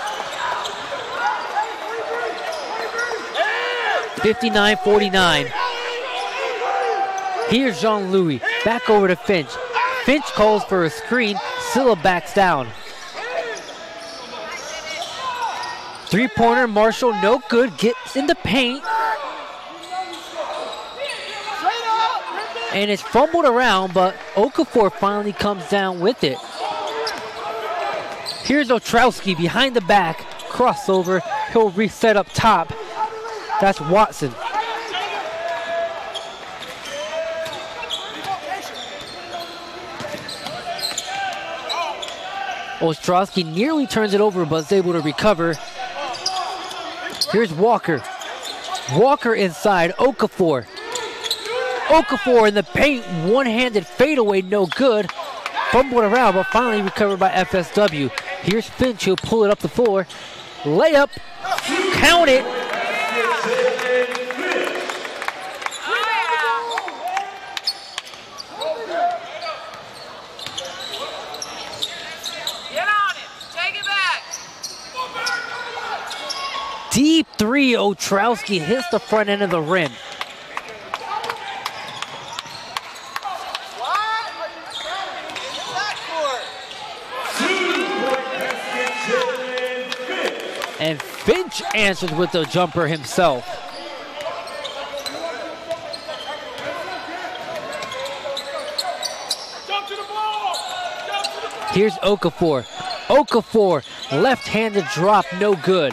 59-49. Here's Jean-Louis, back over to Finch. Finch calls for a screen, Silla backs down. Three-pointer, Marshall, no good, gets in the paint. And it's fumbled around, but Okafor finally comes down with it. Here's Ostrowski behind the back, crossover, he'll reset up top. That's Watson. Ostrowski nearly turns it over, but is able to recover. Here's Walker. Walker inside, Okafor. Okafor in the paint, one-handed fadeaway, no good. Fumbled around, but finally recovered by FSW. Here's Finch, he'll pull it up the floor. Layup, count it. Deep three, Ostrowski hits the front end of the rim. And Finch answers with the jumper himself. Here's Okafor. Okafor, left-handed drop, no good.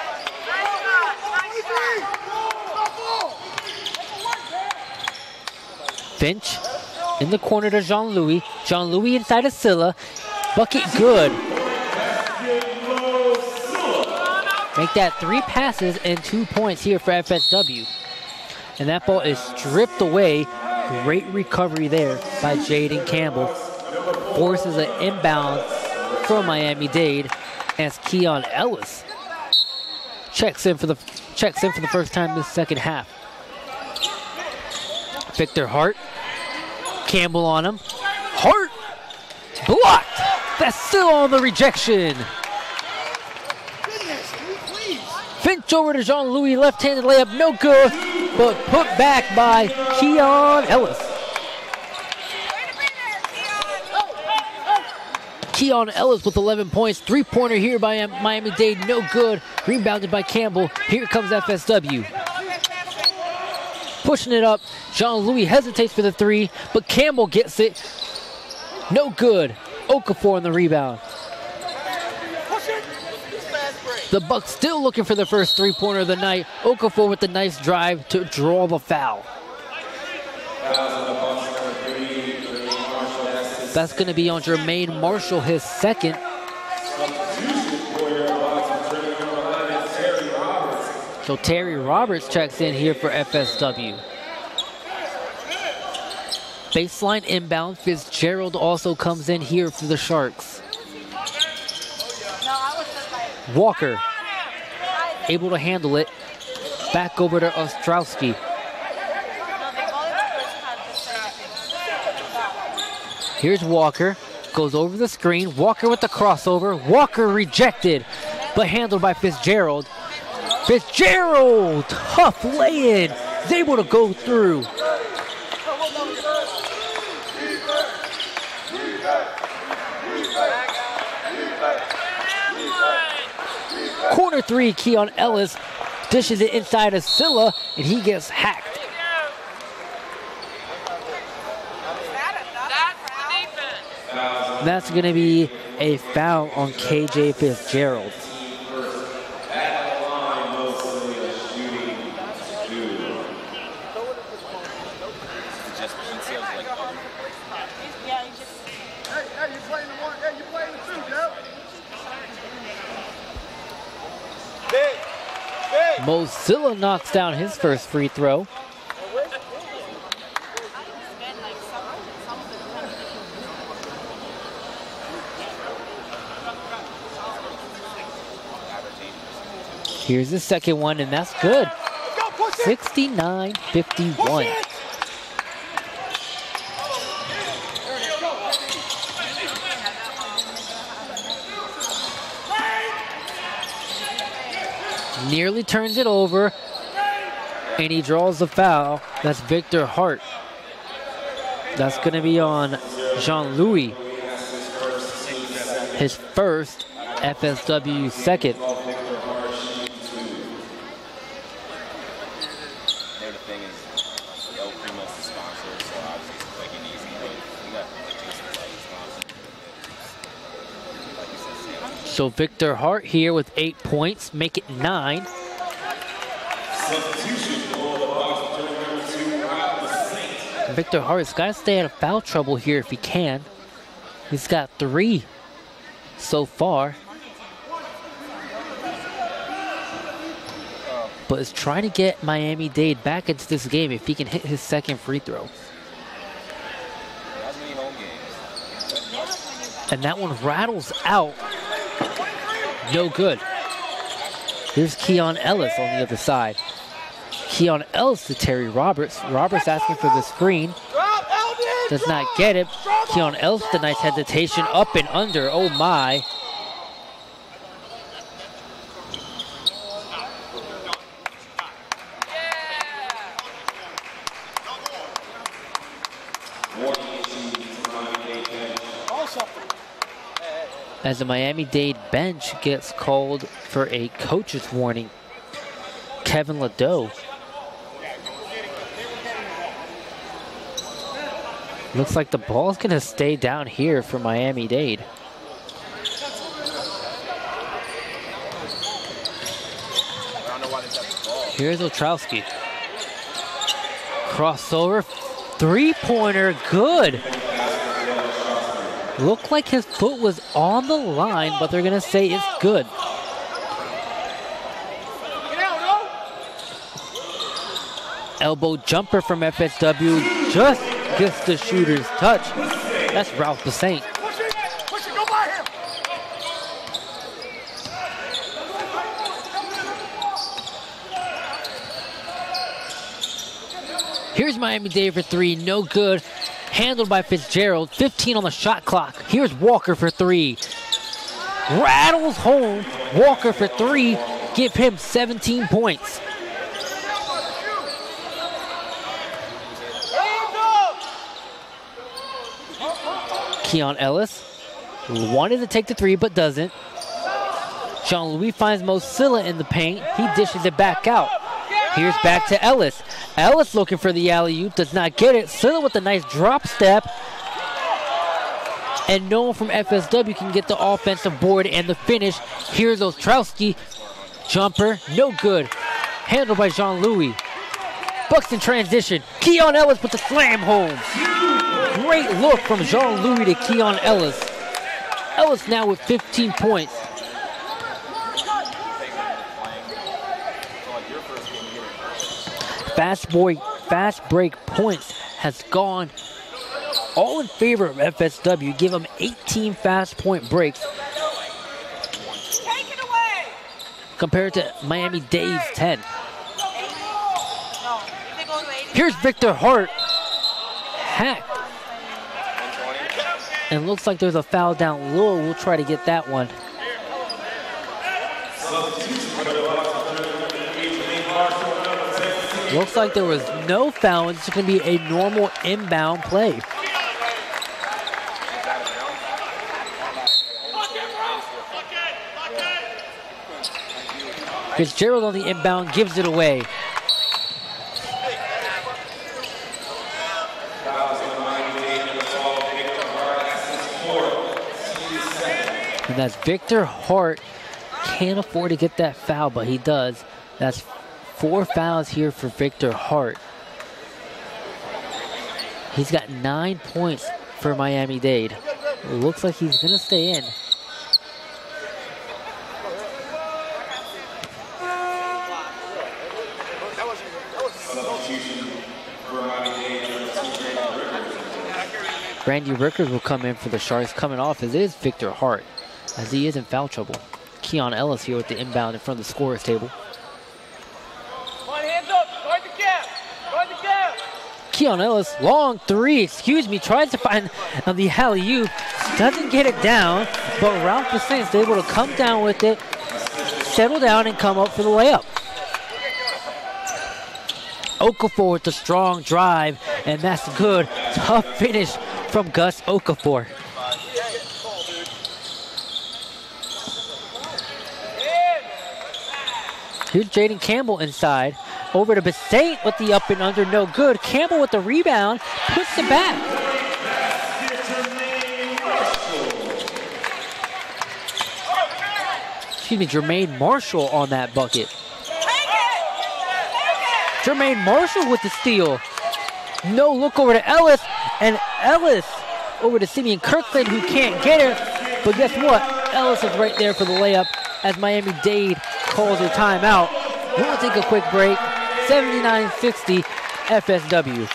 Finch in the corner to Jean-Louis. Jean-Louis inside of Silla. Bucket good. Make that 3 passes and 2 points here for FSW. And that ball is stripped away. Great recovery there by Jaden Campbell. Forces an inbound from Miami-Dade as Keon Ellis checks in for the first time this second half. Victor Hart. Campbell on him. Hart blocked. That's still on the rejection. Finch over to Jean-Louis, left-handed layup, no good, but put back by Keon Ellis. Keon Ellis with 11 points, three-pointer here by Miami-Dade, no good. Rebounded by Campbell. Here comes FSW. pushing it up. Jean-Louis hesitates for the three, but Campbell gets it. No good. Okafor on the rebound. The Bucks still looking for the first three-pointer of the night. Okafor with the nice drive to draw the foul. That's going to be on Jermaine Marshall, his second. So Terry Roberts checks in here for FSW. Baseline inbound. Fitzgerald also comes in here for the Sharks. Walker able to handle it. Back over to Ostrowski. Here's Walker. Goes over the screen. Walker with the crossover. Walker rejected, but handled by Fitzgerald. Fitzgerald, tough lay-in. Is able to go through. Corner three, Keon Ellis dishes it inside of Silla, and he gets hacked. That's going to be a foul on KJ Fitzgerald. Mozilla knocks down his first free throw. Here's the second one, and that's good. 69-51. Nearly turns it over, and he draws the foul. That's Victor Hart. That's going to be on Jean-Louis, his first, FSW second. So Victor Hart here with 8 points, make it 9. Victor Hart's got to stay out of foul trouble here if he can. He's got 3 so far. But is trying to get Miami-Dade back into this game if he can hit his second free throw. And that one rattles out. No good. Here's Keon Ellis on the other side. Keon Ellis to Terry Roberts. Roberts asking for the screen. Does not get it. Keon Ellis with a nice hesitation. Up and under. Oh my. As the Miami-Dade bench gets called for a coach's warning. Kevin Ladeau. Looks like the ball's gonna stay down here for Miami-Dade. Here's Ostrowski. Crossover, three-pointer, good. Looked like his foot was on the line, but they're gonna say it's good. Elbow jumper from FSW, just gets the shooter's touch. That's Ralph DeSaint. Push it, go by him. Here's Miami-Dade for 3, no good. Handled by Fitzgerald, 15 on the shot clock. Here's Walker for 3. Rattles home, Walker for 3, give him 17 points. Keon Ellis wanted to take the 3, but doesn't. Jean-Louis finds Mosilla in the paint. He dishes it back out. Here's back to Ellis. Ellis looking for the alley-oop, does not get it. Still with a nice drop step. And no one from FSW can get the offensive board and the finish. Here's Ostrowski. Jumper, no good. Handled by Jean-Louis. Bucks in transition. Keon Ellis with the slam home. Great look from Jean-Louis to Keon Ellis. Ellis now with 15 points. Fast break points has gone all in favor of FSW. Give them 18 fast point breaks. Take it away. Compared to Miami-Dade's 10. Here's Victor Hart. Hacked. And looks like there's a foul down low. We'll try to get that one. Looks like there was no foul. It's going to be a normal inbound play. Fitzgerald on the inbound gives it away. And that's Victor Hart. Can't afford to get that foul, but he does. That's 4 fouls here for Victor Hart. He's got 9 points for Miami-Dade. Looks like he's going to stay in. Randy Rickers will come in for the Sharks. Coming off as is Victor Hart, as he is in foul trouble. Keon Ellis here with the inbound in front of the scorer's table. Come on, hands up. Guard the gap. Guard the gap. Keon Ellis, long three, tries to find the alley-oop. Doesn't get it down, but Ralph Bassett is able to come down with it, settle down, and come up for the layup. Okafor with the strong drive, and that's good. Tough finish from Gus Okafor. Here's Jaden Campbell inside. Over to Bassett with the up and under, no good. Campbell with the rebound, puts it back. Excuse me, Jermaine Marshall on that bucket. Jermaine Marshall with the steal. No look over to Ellis, and Ellis over to Simeon Kirkland, who can't get it. But guess what? Ellis is right there for the layup as Miami-Dade calls a timeout. We'll take a quick break. 79-60 FSW.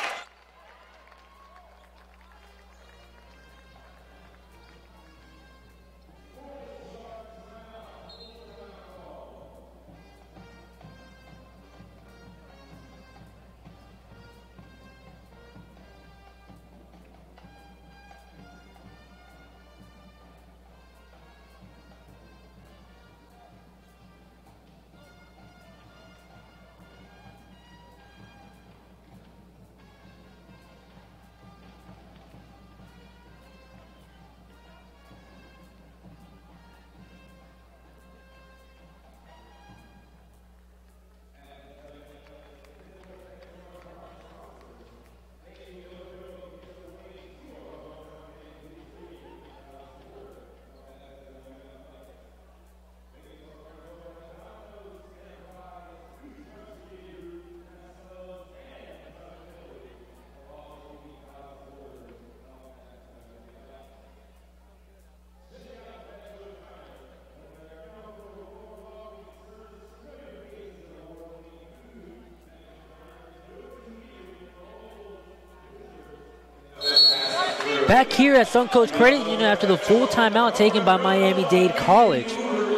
Back here at Suncoast Credit Union after the full timeout taken by Miami-Dade College.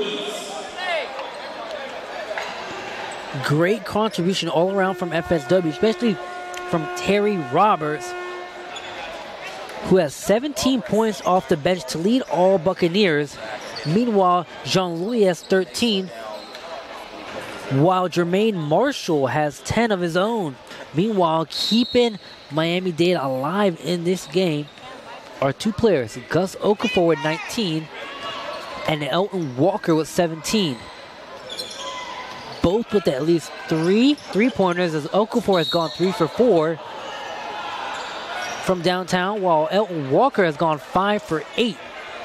Great contribution all around from FSW, especially from Terry Roberts, who has 17 points off the bench to lead all Buccaneers. Meanwhile, Jean-Louis has 13, while Jermaine Marshall has 10 of his own. Meanwhile, keeping Miami-Dade alive in this game are two players, Gus Okafor with 19 and Elton Walker with 17. both with at least 3 3-pointers, as Okafor has gone 3 for 4 from downtown, while Elton Walker has gone 5 for 8.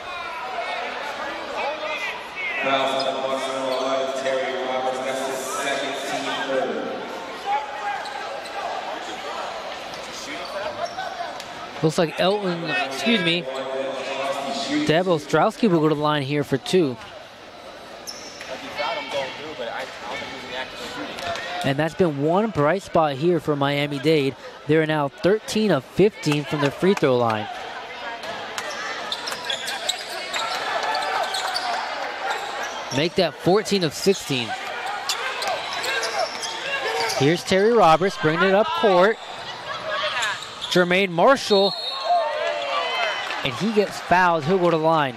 Looks like Deb Ostrowski will go to the line here for 2. And that's been one bright spot here for Miami-Dade. They're now 13 of 15 from their free throw line. Make that 14 of 16. Here's Terry Roberts bringing it up court. Jermaine Marshall, and he gets fouled. He'll go to the line.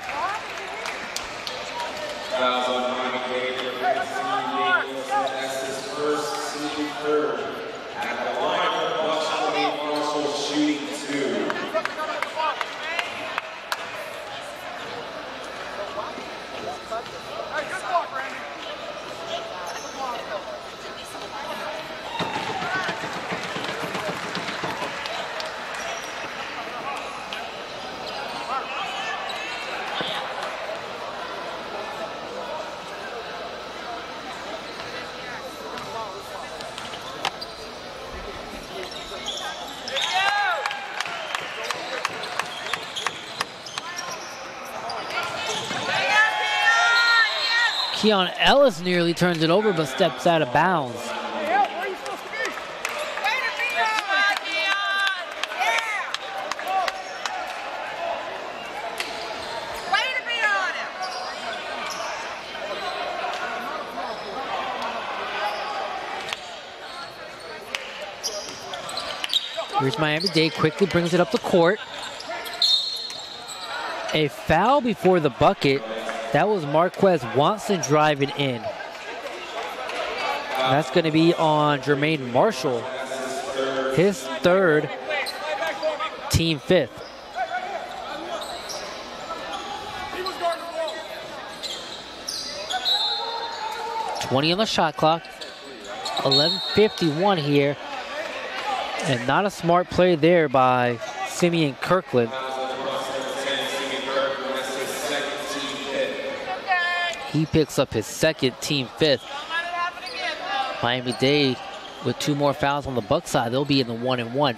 Keon Ellis nearly turns it over, but steps out of bounds. Here's Miami-Dade, quickly brings it up the court. A foul before the bucket. That was Marquez Watson driving in. That's going to be on Jermaine Marshall. His 3rd, team 5th. $20 on the shot clock. 11:51 here. And not a smart play there by Simeon Kirkland. He picks up his 2nd, team 5th. Miami-Dade with 2 more fouls on the Buck side, they'll be in the 1-and-1.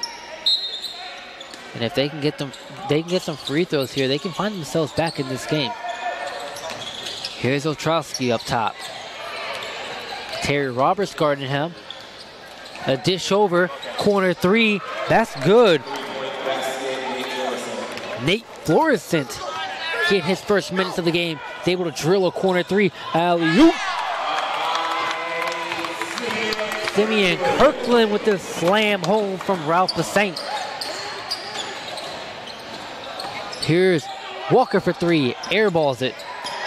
And if they can get some free throws here, they can find themselves back in this game. Here's Ostrowski up top. Terry Roberts guarding him. A dish over, corner 3, that's good. Nate Florissant getting his first minutes of the game. He's able to drill a corner 3. Alley-oop. Simeon Kirkland with the slam home from Ralph Bassant. Here's Walker for 3. Airballs it.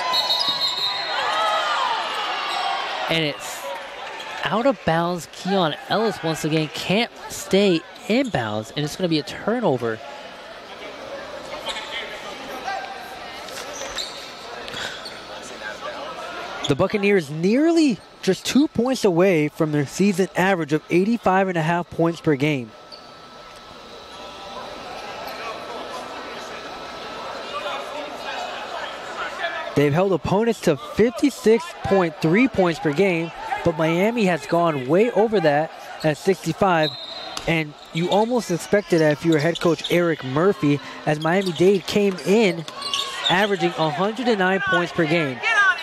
And it's out of bounds. Keon Ellis once again can't stay in bounds, and it's going to be a turnover. The Buccaneers nearly just 2 points away from their season average of 85.5 points per game. They've held opponents to 56.3 points per game, but Miami has gone way over that at 65. And you almost expected that if you were head coach Eric Murphy, as Miami-Dade came in averaging 109 points per game.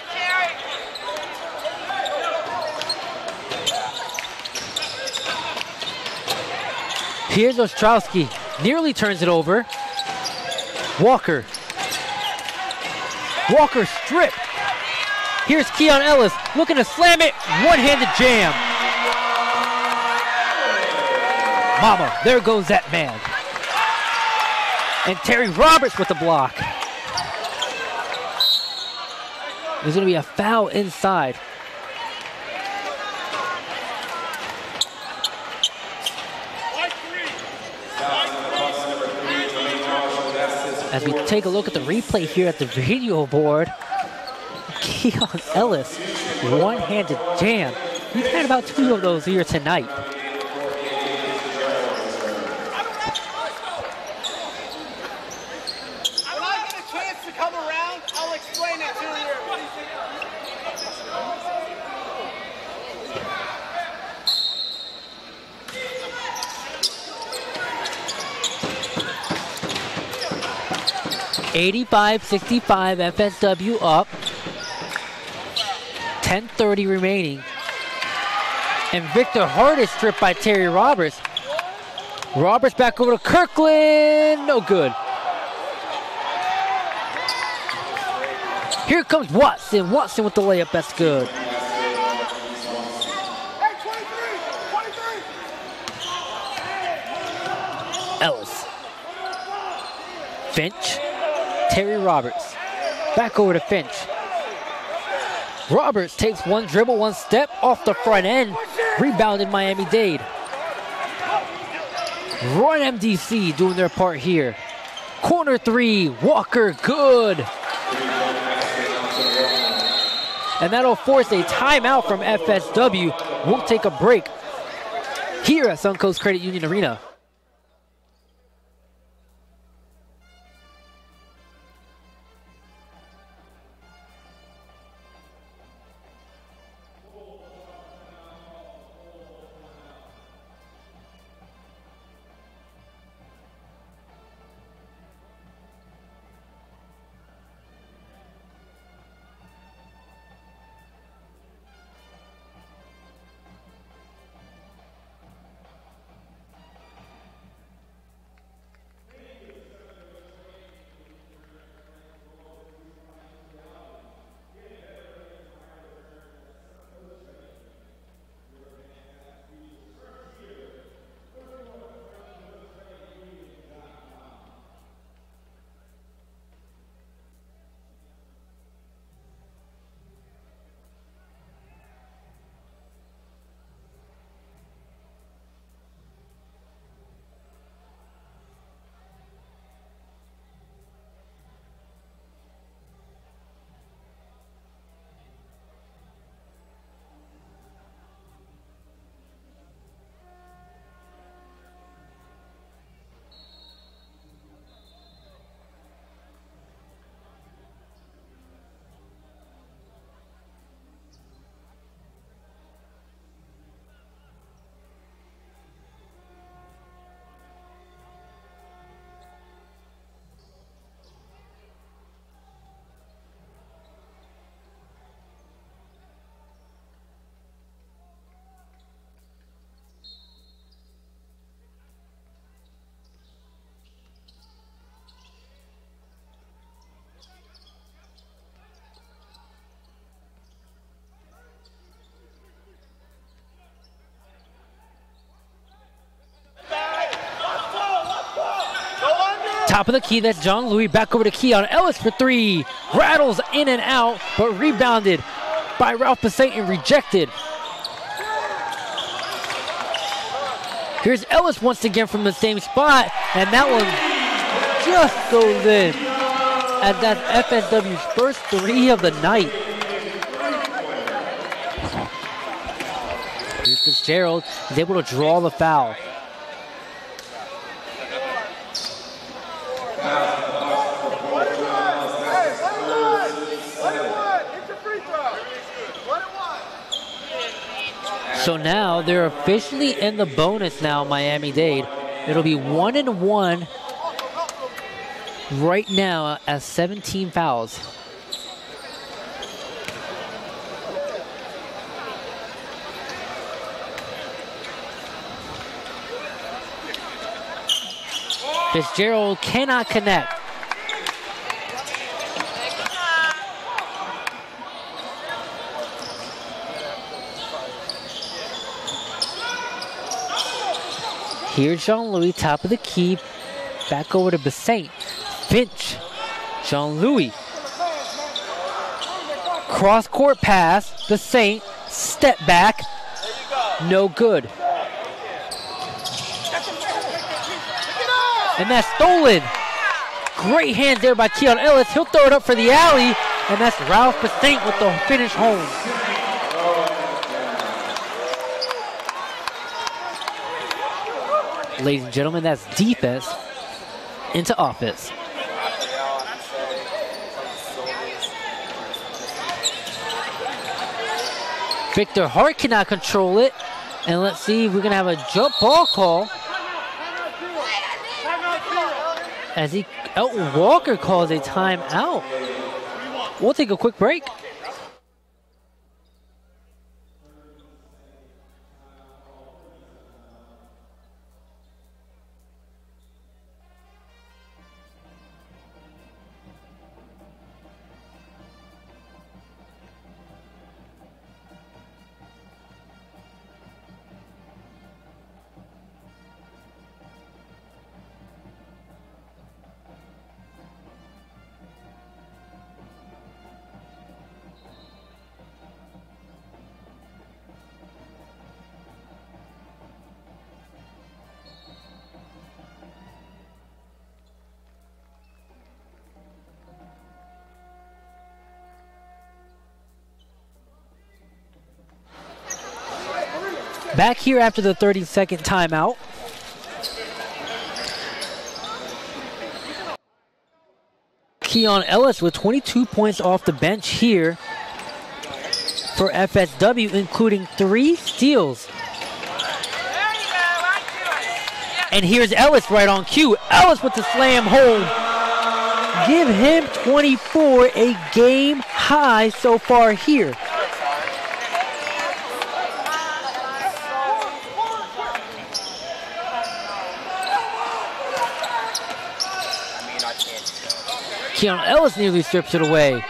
Here's Ostrowski, nearly turns it over. Walker strip. Here's Keon Ellis looking to slam it, one-handed jam. Mama, there goes that man. And Terry Roberts with the block. There's going to be a foul inside. As we take a look at the replay here at the video board, Keon Ellis one-handed jam. We've had about 2 of those here tonight. When I get a chance to come around, I'll explain it to you. 85-65, FSW up. 10:30 remaining. And Victor Hart is stripped by Terry Roberts. Roberts back over to Kirkland. No good. Here comes Watson. Watson with the layup. That's good. Hey, 23! Ellis. Finch. Terry Roberts. Back over to Finch. Roberts takes one dribble, one step off the front end. Rebounded Miami-Dade. Run MDC doing their part here. Corner 3, Walker, good. And that'll force a timeout from FSW. We'll take a break here at Suncoast Credit Union Arena. Top of the key, that's John Louis. Back over to Keon Ellis for 3. Rattles in and out, but rebounded by Ralph Passaic and rejected. Here's Ellis once again from the same spot, and that one just goes in. And that's FSW's first 3 of the night. Here's Fitzgerald, is able to draw the foul. So now they're officially in the bonus now, Miami-Dade. It'll be 1-1 right now at 17 fouls. Fitzgerald cannot connect. Here's Jean-Louis, top of the key. Back over to Bassett. Finch. Jean-Louis. Cross-court pass. Bassett. Step back. No good. And that's stolen. Great hand there by Keon Ellis. He'll throw it up for the alley. And that's Ralph Bassett with the finish home. Ladies and gentlemen, that's defense into offense. Victor Hart cannot control it. And let's see if we're going to have a jump ball call. As Elton Walker calls a timeout. We'll take a quick break. Back here after the 30-second timeout. Keon Ellis with 22 points off the bench here for FSW, including 3 steals. And here's Ellis right on cue. Ellis with the slam home. Give him 24, a game high so far here. Keon Ellis nearly strips it away.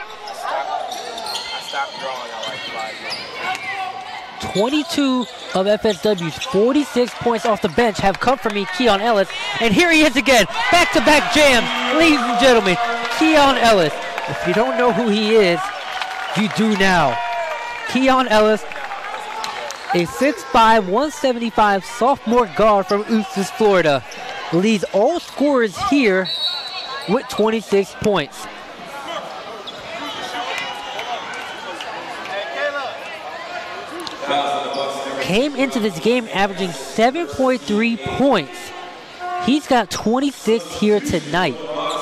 22 of FSW's 46 points off the bench have come from Keon Ellis. And here he is again. Back-to-back jams. Ladies and gentlemen, Keon Ellis. If you don't know who he is, you do now. Keon Ellis, a 6'5", 175 sophomore guard from Eustis, Florida, leads all scorers here with 26 points. Came into this game averaging 7.3 points. He's got 26 here tonight.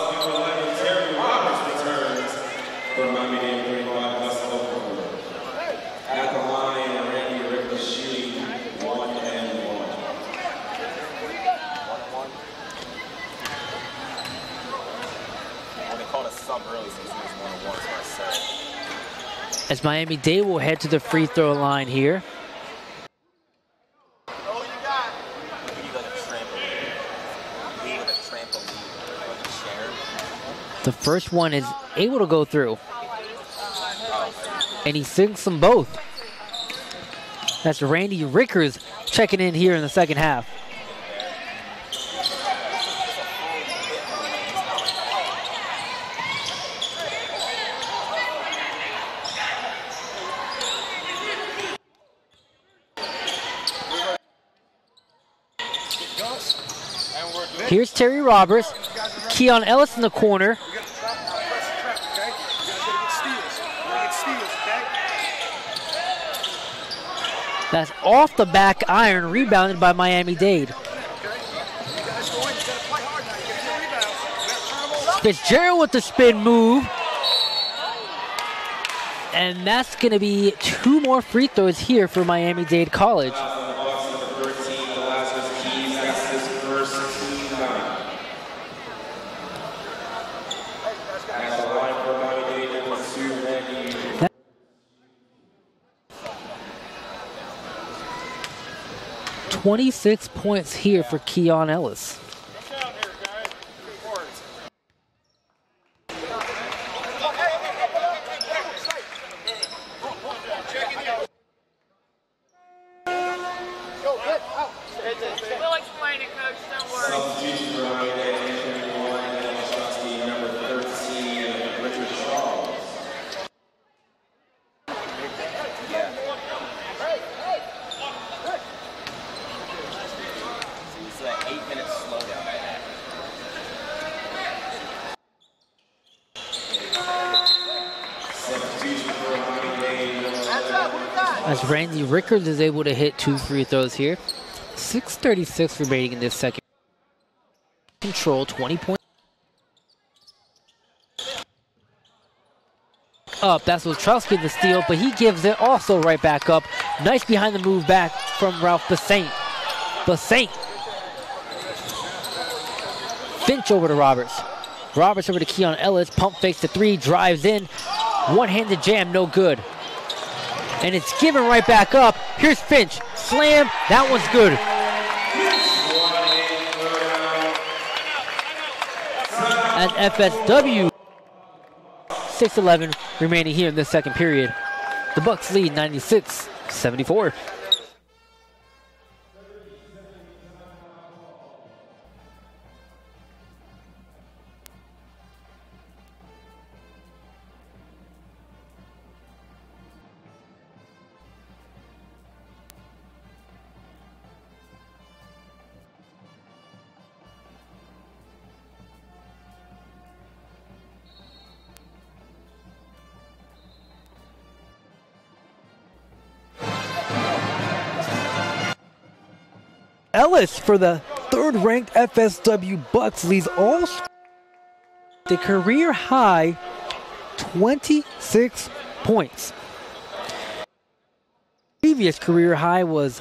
As Miami-Dade will head to the free throw line here. The first one is able to go through. And he sinks them both. That's Randy Rickers checking in here in the second half. Here's Terry Roberts. Keon Ellis in the corner. That's off the back iron, rebounded by Miami-Dade. Fitzgerald with the spin move. And that's going to be 2 more free throws here for Miami-Dade College. That 26 points here for Keon Ellis. We'll explain it, Coach. Don't worry. It's an 8-minute slowdown. As Randy Rickers is able to hit 2 free throws here. 6:36 remaining in this second. Control 20 points. Up, that's Wiltrowski the steal, but he gives it also right back up. Nice behind the move back from Ralph Basaint. Finch over to Roberts. Roberts over to Keon Ellis. Pump fakes the three, drives in. One-handed jam, no good. And it's given right back up. Here's Finch. Slam, that one's good. And FSW, 6:11 remaining here in this second period. The Bucks lead 96-74. Ellis for the third-ranked FSW Bucks leads all the career high 26 points. Previous career high was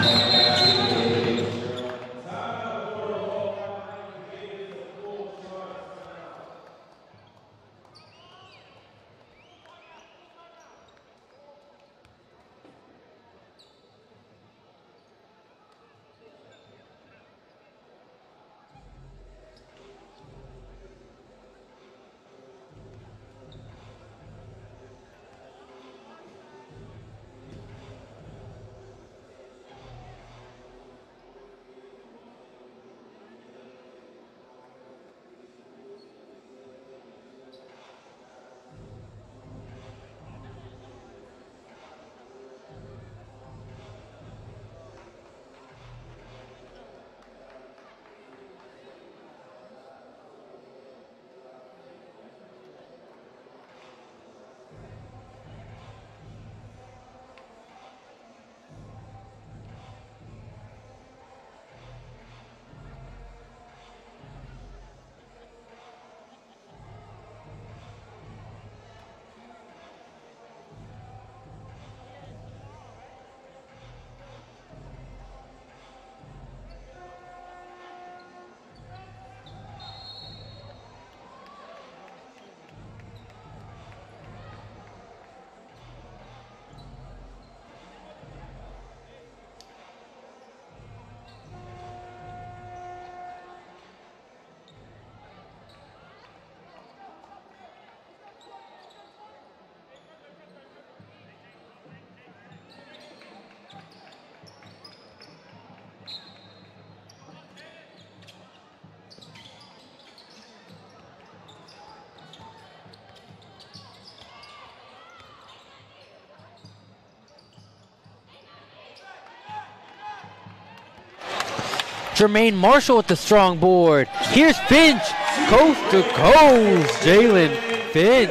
Jermaine Marshall with the strong board. Here's Finch, coast to coast. Jalen Finch.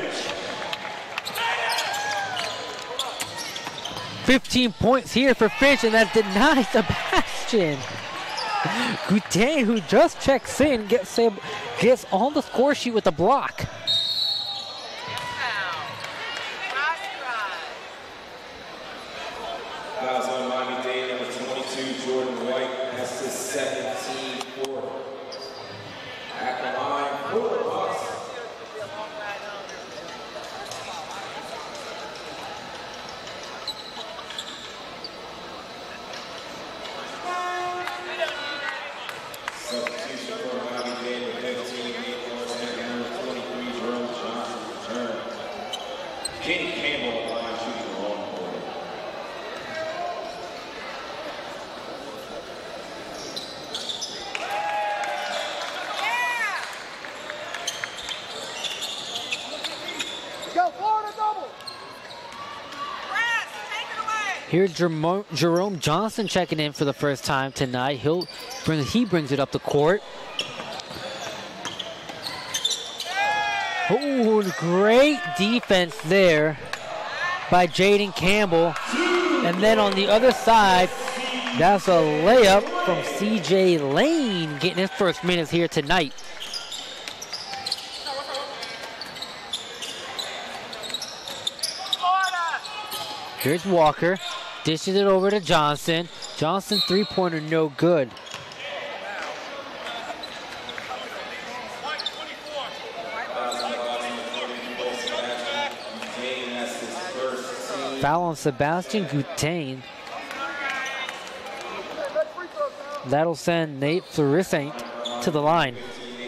15 points here for Finch, and that denies Sebastian. Goutain, who just checks in, gets on the score sheet with a block. Fouls on Miami-Dade, number 22, Jordan White. That's his second team four. At the line, 4 bucks. Substitution for Miami-Dade, the 15, and number 23, Jerome Johnson return. Kenny Campbell at the line shooting the long quarter. Go, Florida double. Press, take it away. Here's Jerome Johnson checking in for the first time tonight. He brings it up the court. Oh, great defense there by Jaden Campbell. And then on the other side, that's a layup from CJ Lane, getting his first minutes here tonight. Here's Walker, dishes it over to Johnson. Johnson three-pointer no good. Foul on Sebastian Goutain. That'll send Nate Florissant to the line.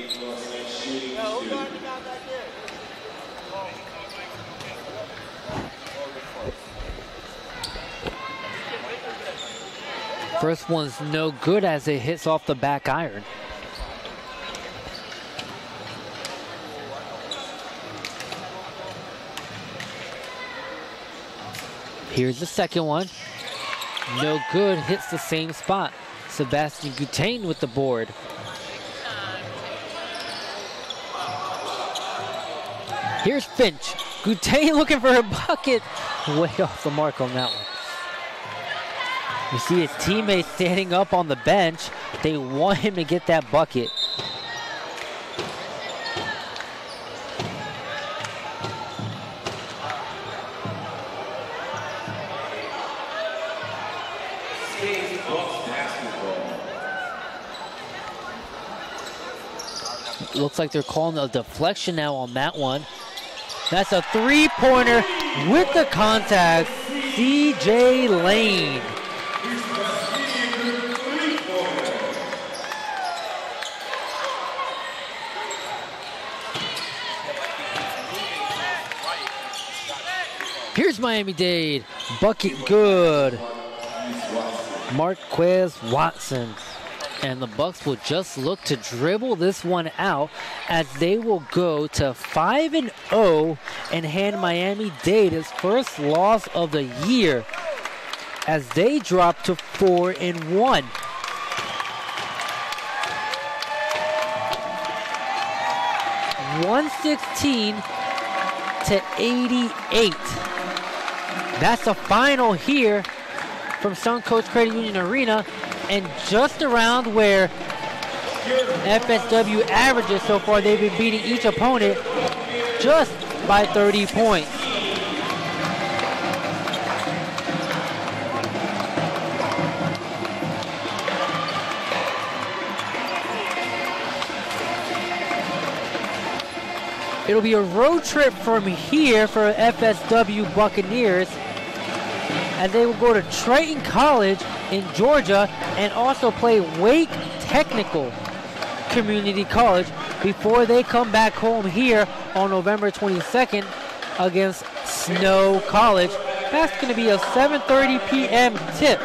First one's no good as it hits off the back iron. Here's the second one. No good, hits the same spot. Sebastian Goutain with the board. Here's Finch. Goutain looking for a bucket. Way off the mark on that one. You see his teammates standing up on the bench. They want him to get that bucket. Buffalo looks like they're calling a deflection now on that one. That's a three-pointer with the contact. CJ Lane. Here's Miami-Dade. Bucket good. Marquez Watson. And the Bucks will just look to dribble this one out as they will go to 5-0 and hand Miami-Dade its first loss of the year as they drop to 4-1. (116-88). That's the final here from Suncoast Credit Union Arena, and just around where FSW averages so far. They've been beating each opponent just by 30 points. It'll be a road trip from here for FSW Buccaneers, and they will go to Triton College in Georgia and also play Wake Technical Community College before they come back home here on November 22nd against Snow College. That's going to be a 7:30 p.m. tip.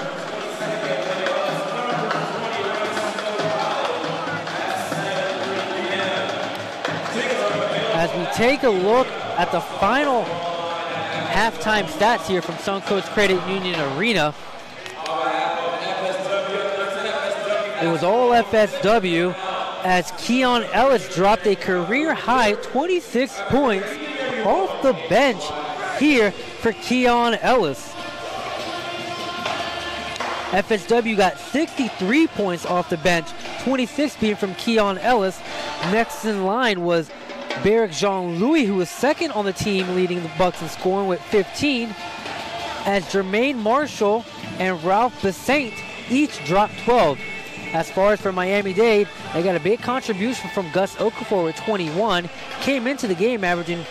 As we take a look at the final halftime stats here from Suncoast Credit Union Arena, it was all FSW as Keon Ellis dropped a career-high 26 points off the bench here for Keon Ellis. FSW got 63 points off the bench, 26 being from Keon Ellis. Next in line was Barrick Jean-Louis, who was second on the team, leading the Bucks in scoring with 15, as Jermaine Marshall and Ralph Besant each dropped 12. As far as for Miami-Dade, they got a big contribution from Gus Okafor with 21. Came into the game averaging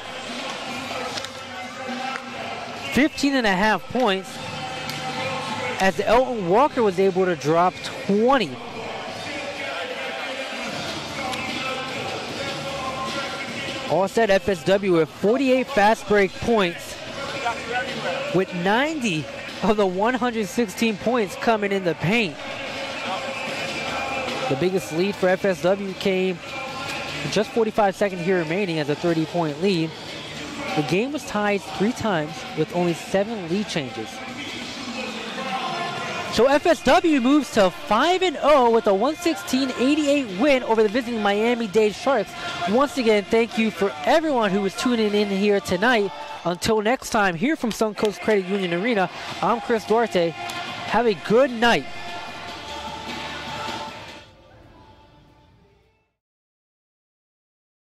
15.5 points, as Elton Walker was able to drop 20. All set, FSW with 48 fast break points, with 90 of the 116 points coming in the paint. The biggest lead for FSW came with just 45 seconds here remaining as a 30-point lead. The game was tied 3 times with only 7 lead changes. So FSW moves to 5-0 with a 116-88 win over the visiting Miami-Dade Sharks. Once again, thank you for everyone who was tuning in here tonight. Until next time, here from Suncoast Credit Union Arena, I'm Chris Duarte. Have a good night.